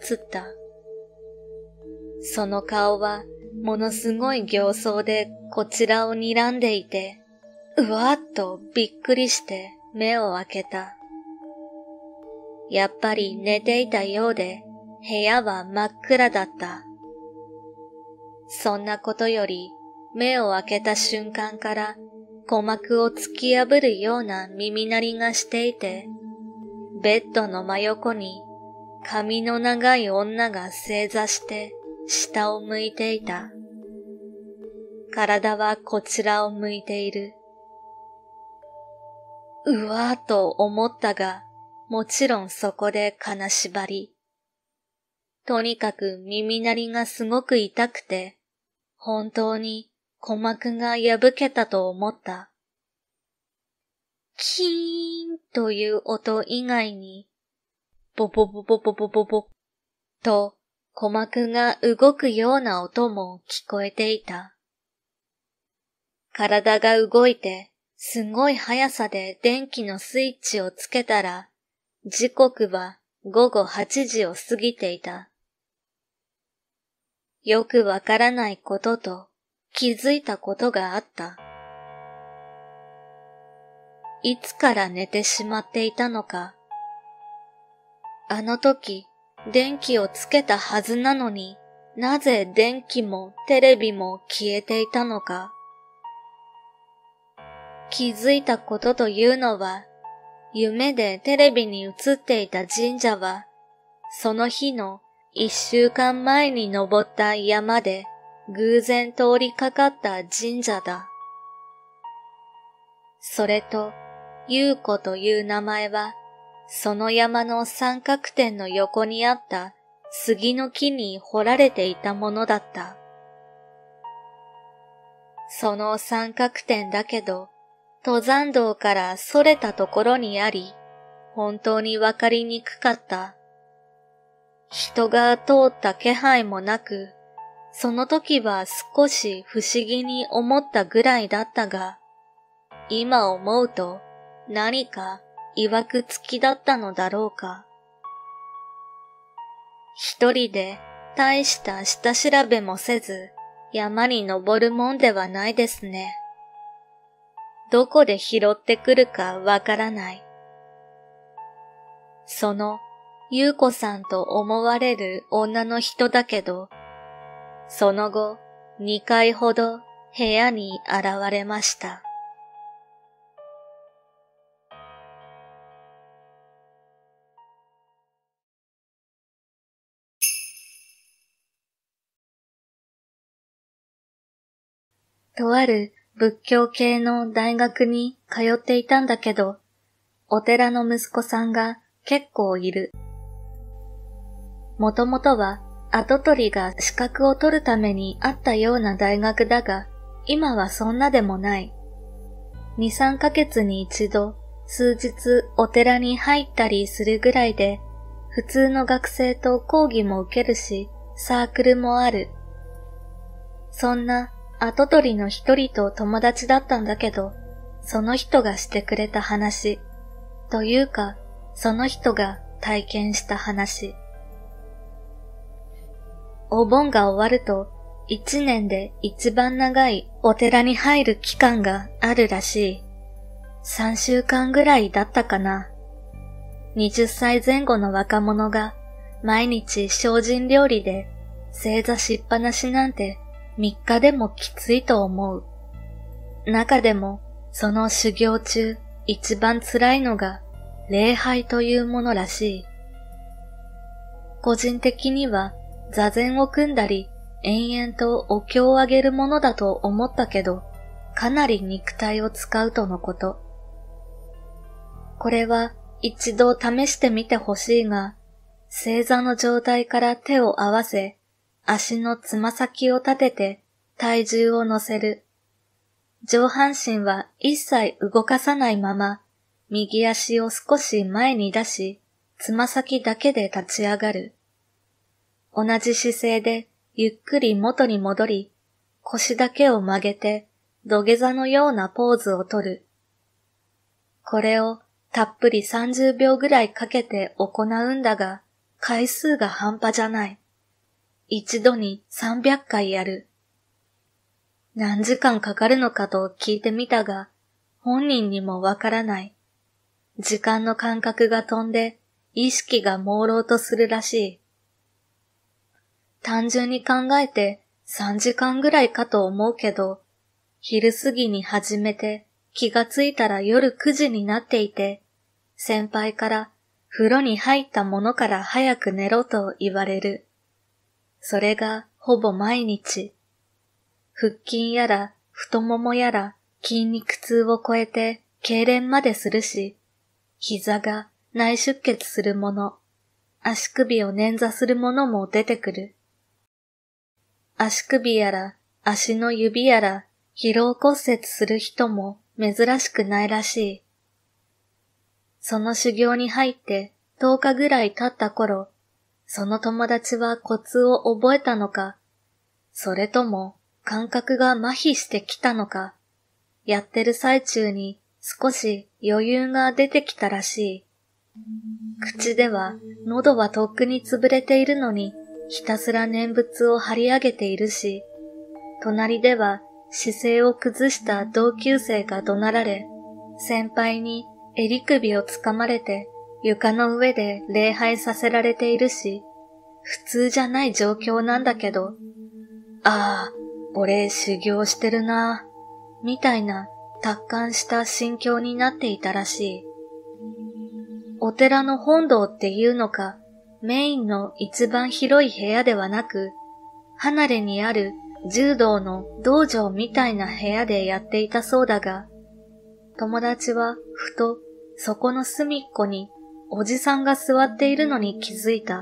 その顔はものすごい形相でこちらを睨んでいて、うわーっとびっくりして目を開けた。やっぱり寝ていたようで、部屋は真っ暗だった。そんなことより、目を開けた瞬間から鼓膜を突き破るような耳鳴りがしていて、ベッドの真横に髪の長い女が正座して下を向いていた。体はこちらを向いている。うわーと思ったが、もちろんそこで金縛り。とにかく耳鳴りがすごく痛くて、本当に鼓膜が破けたと思った。キーンという音以外に、ボボボボボボボボと鼓膜が動くような音も聞こえていた。体が動いて、すごい速さで電気のスイッチをつけたら、時刻は午後8時を過ぎていた。よくわからないことと気づいたことがあった。いつから寝てしまっていたのか。あの時、電気をつけたはずなのに、なぜ電気もテレビも消えていたのか。 気づいたことというのは、夢でテレビに映っていた神社は、その日の1週間前に登った山で偶然通りかかった神社だ。それと、優子という名前は、その山の三角点の横にあった杉の木に彫られていたものだった。その三角点だけど、登山道からそれたところにあり、本当にわかりにくかった。人が通った気配もなく、その時は少し不思議に思ったぐらいだったが、今思うと何か曰くつきだったのだろうか。一人で大した下調べもせず山に登るもんではないですね。どこで拾ってくるかわからない。その優子さんと思われる女の人だけど、その後2回ほど部屋に現れました。とある仏教系の大学に通っていたんだけど、お寺の息子さんが結構いる。もともとは跡取りが資格を取るためにあったような大学だが、今はそんなでもない。2、3ヶ月に一度、数日お寺に入ったりするぐらいで、普通の学生と講義も受けるし、サークルもある。そんな跡取りの一人と友達だったんだけど、その人がしてくれた話、というか、その人が体験した話。お盆が終わると、1年で一番長いお寺に入る期間があるらしい。3週間ぐらいだったかな。20歳前後の若者が毎日精進料理で正座しっぱなしなんて3日でもきついと思う。中でもその修行中一番辛いのが礼拝というものらしい。個人的には座禅を組んだり延々とお経をあげるものだと思ったけど、かなり肉体を使うとのこと。これは一度試してみてほしいが、正座の状態から手を合わせ、足のつま先を立てて体重を乗せる。上半身は一切動かさないまま、右足を少し前に出し、つま先だけで立ち上がる。同じ姿勢でゆっくり元に戻り、腰だけを曲げて土下座のようなポーズをとる。これをたっぷり30秒ぐらいかけて行うんだが、回数が半端じゃない。一度に300回やる。何時間かかるのかと聞いてみたが、本人にもわからない。時間の感覚が飛んで、意識が朦朧とするらしい。単純に考えて3時間ぐらいかと思うけど、昼過ぎに始めて気がついたら夜9時になっていて、先輩から風呂に入ったものから早く寝ろと言われる。それがほぼ毎日。腹筋やら太ももやら筋肉痛を超えて痙攣までするし、膝が内出血するもの、足首を捻挫するものも出てくる。足首やら足の指やら疲労骨折する人も珍しくないらしい。その修行に入って10日ぐらい経った頃、その友達はコツを覚えたのか、それとも感覚が麻痺してきたのか、やってる最中に少し余裕が出てきたらしい。口では喉はとっくに潰れているのに、ひたすら念仏を張り上げているし、隣では姿勢を崩した同級生が怒鳴られ、先輩に襟首をつかまれて床の上で礼拝させられているし、普通じゃない状況なんだけど、ああ、俺修行してるな、みたいな達観した心境になっていたらしい。お寺の本堂っていうのか、メインの一番広い部屋ではなく、離れにある柔道の道場みたいな部屋でやっていたそうだが、友達はふとそこの隅っこにおじさんが座っているのに気づいた。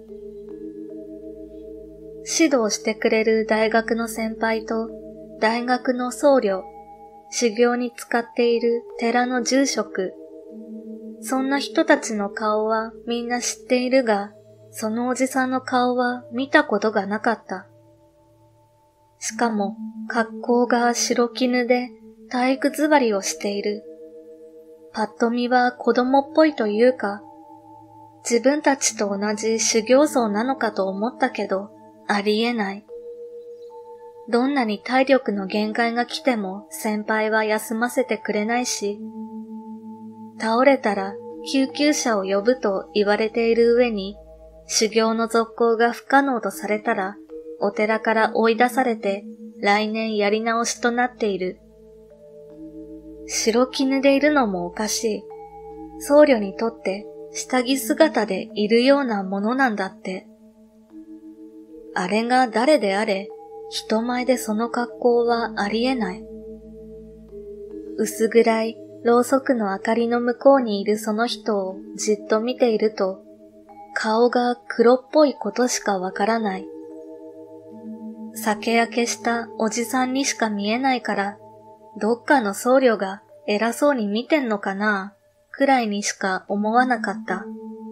指導してくれる大学の先輩と大学の僧侶、修行に使っている寺の住職、そんな人たちの顔はみんな知っているが、そのおじさんの顔は見たことがなかった。しかも格好が白絹で体育座りをしている。パッと見は子供っぽいというか、自分たちと同じ修行僧なのかと思ったけど、ありえない。どんなに体力の限界が来ても先輩は休ませてくれないし、倒れたら救急車を呼ぶと言われている上に、修行の続行が不可能とされたら、お寺から追い出されて来年やり直しとなっている。白絹でいるのもおかしい。僧侶にとって下着姿でいるようなものなんだって。あれが誰であれ、人前でその格好はありえない。薄暗いろうそくの明かりの向こうにいるその人をじっと見ていると、顔が黒っぽいことしかわからない。酒焼けしたおじさんにしか見えないから、どっかの僧侶が偉そうに見てんのかな、くらいにしか思わなかった。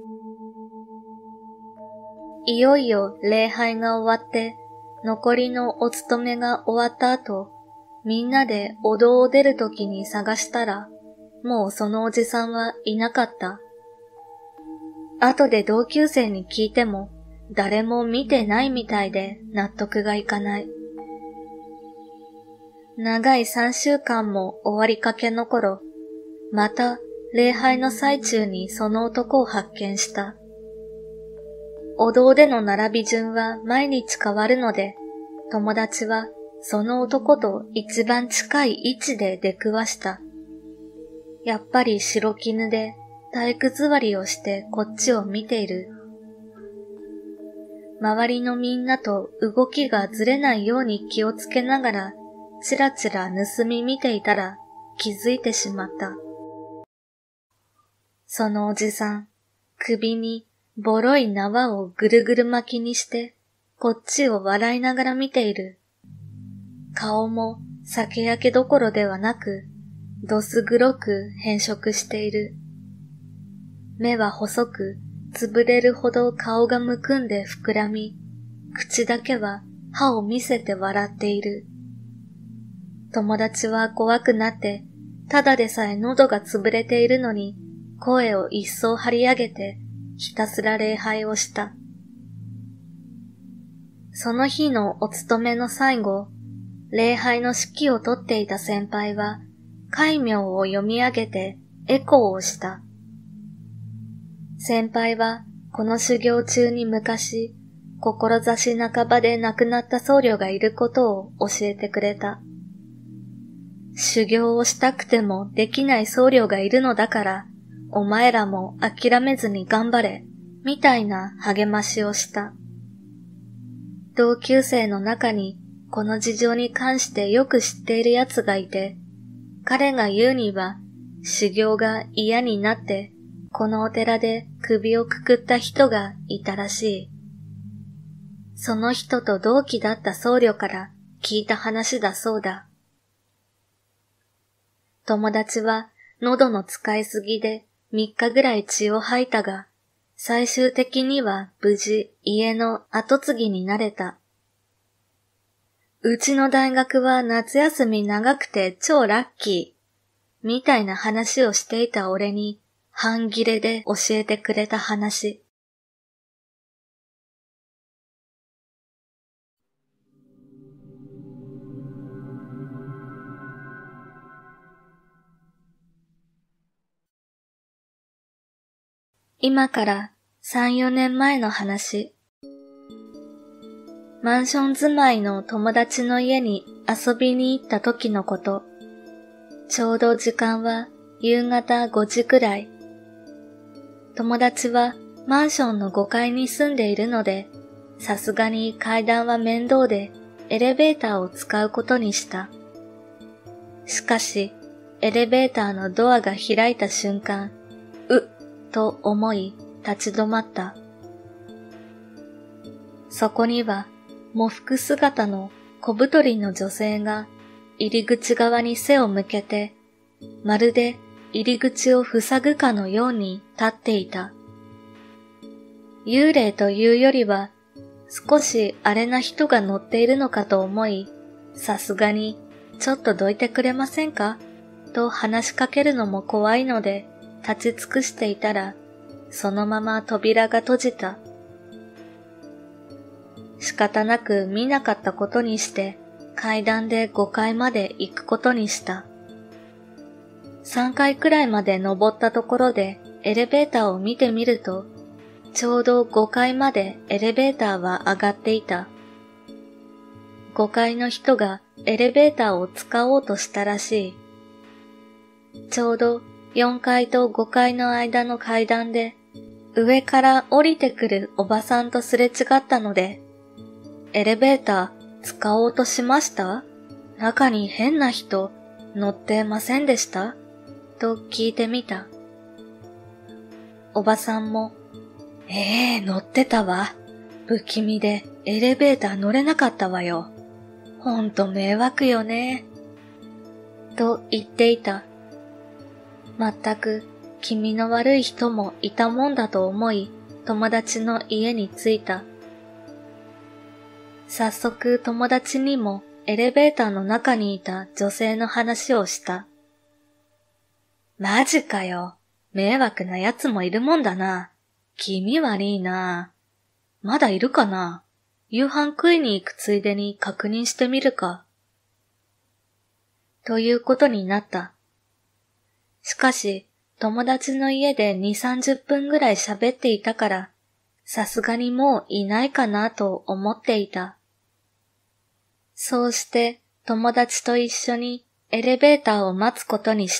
いよいよ礼拝が終わって、残りのお勤めが終わった後、みんなでお堂を出るときに探したら、もうそのおじさんはいなかった。後で同級生に聞いても、誰も見てないみたいで納得がいかない。長い3週間も終わりかけの頃、また礼拝の最中にその男を発見した。お堂での並び順は毎日変わるので、友達はその男と一番近い位置で出くわした。やっぱり白絹で体育座りをしてこっちを見ている。周りのみんなと動きがずれないように気をつけながら、ちらちら盗み見ていたら気づいてしまった。そのおじさん、首にボロい縄をぐるぐる巻きにして、こっちを笑いながら見ている。顔も酒焼けどころではなく、どす黒く変色している。目は細く、潰れるほど顔がむくんで膨らみ、口だけは歯を見せて笑っている。友達は怖くなって、ただでさえ喉が潰れているのに、声を一層張り上げて、ひたすら礼拝をした。その日のお勤めの最後、礼拝の指揮をとっていた先輩は、戒名を読み上げてエコーをした。先輩はこの修行中に昔、志半ばで亡くなった僧侶がいることを教えてくれた。修行をしたくてもできない僧侶がいるのだから、お前らも諦めずに頑張れ、みたいな励ましをした。同級生の中にこの事情に関してよく知っている奴がいて、彼が言うには、修行が嫌になって、このお寺で首をくくった人がいたらしい。その人と同期だった僧侶から聞いた話だそうだ。友達は喉の使いすぎで3日ぐらい血を吐いたが、最終的には無事家の後継ぎになれた。うちの大学は夏休み長くて超ラッキー、みたいな話をしていた俺に半切れで教えてくれた話。今から3、4年前の話。マンション住まいの友達の家に遊びに行った時のこと。 ちょうど時間は夕方5時くらい。友達はマンションの5階に住んでいるので、さすがに階段は面倒でエレベーターを使うことにした。しかし、エレベーターのドアが開いた瞬間、と思い立ち止まった。そこには喪服姿の小太りの女性が入り口側に背を向けて、まるで入り口を塞ぐかのように立っていた。幽霊というよりは少し荒れな人が乗っているのかと思い、さすがにちょっとどいてくれませんかと話しかけるのも怖いので立ち尽くしていたら、そのまま扉が閉じた。仕方なく見なかったことにして階段で5階まで行くことにした。3階くらいまで登ったところでエレベーターを見てみると、ちょうど5階までエレベーターは上がっていた。5階の人がエレベーターを使おうとしたらしい。ちょうど4階と5階の間の階段で上から降りてくるおばさんとすれ違ったので、エレベーター使おうとしました？中に変な人乗ってませんでした？と聞いてみた。おばさんも、乗ってたわ。不気味でエレベーター乗れなかったわよ。ほんと迷惑よね。と言っていた。まったく気味の悪い人もいたもんだと思い、友達の家に着いた。早速友達にもエレベーターの中にいた女性の話をした。マジかよ。迷惑な奴もいるもんだな。気味悪いな。まだいるかな？夕飯食いに行くついでに確認してみるか。ということになった。しかし、友達の家で2、30分ぐらい喋っていたから、さすがにもういないかなと思っていた。そうして友達と一緒にエレベーターを待つことにした。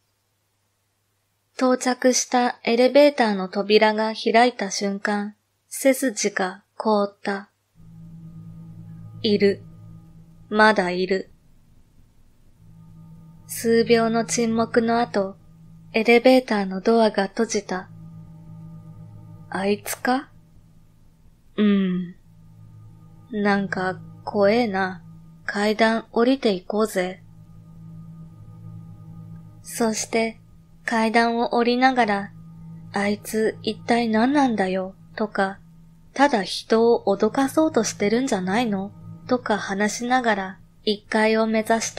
到着したエレベーターの扉が開いた瞬間、背筋が凍った。いる。まだいる。数秒の沈黙の後、エレベーターのドアが閉じた。あいつか？なんか怖えな。階段降りていこうぜ。そして階段を降りながら、あいつ一体何なんだよとか、ただ人を脅かそうとしてるんじゃないのとか話しながら1階を目指した。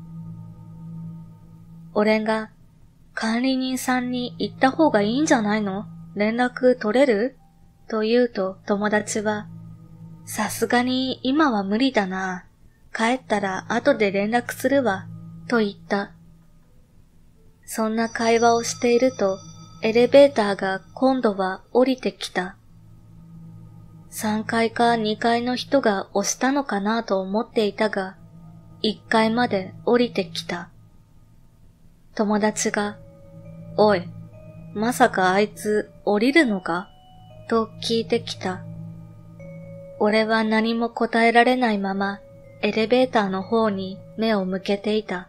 俺が管理人さんに行った方がいいんじゃないの？連絡取れる？と言うと友達は、さすがに今は無理だな。帰ったら後で連絡するわ、と言った。そんな会話をしていると、エレベーターが今度は降りてきた。3階か2階の人が押したのかなと思っていたが、1階まで降りてきた。友達が、おい、まさかあいつ降りるのか？と聞いてきた。俺は何も答えられないまま、エレベーターの方に目を向けていた。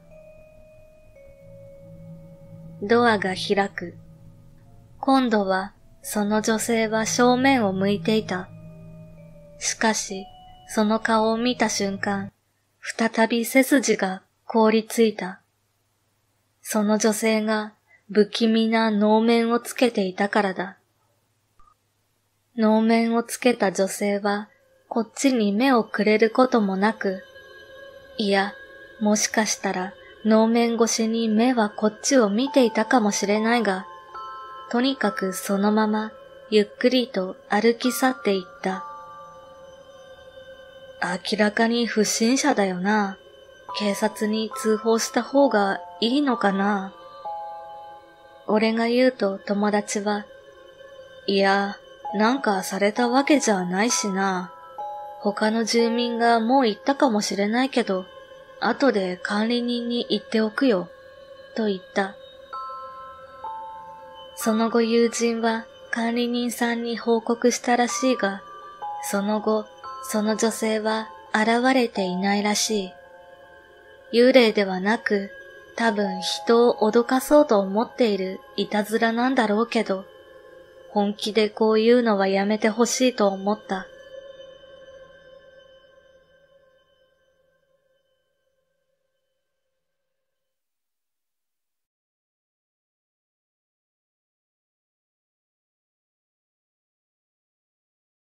ドアが開く。今度はその女性は正面を向いていた。しかし、その顔を見た瞬間、再び背筋が凍りついた。その女性が不気味な能面をつけていたからだ。能面をつけた女性は、こっちに目をくれることもなく、いや、もしかしたら能面越しに目はこっちを見ていたかもしれないが、とにかくそのままゆっくりと歩き去っていった。明らかに不審者だよな。警察に通報した方がいいのかな。俺が言うと友達は、いや、なんかされたわけじゃないしな。他の住民がもう行ったかもしれないけど、 後で管理人に言っておくよ、と言った。その後友人は管理人さんに報告したらしいが、その後、その女性は現れていないらしい。幽霊ではなく、多分人を脅かそうと思っているいたずらなんだろうけど、本気でこういうのはやめてほしいと思った。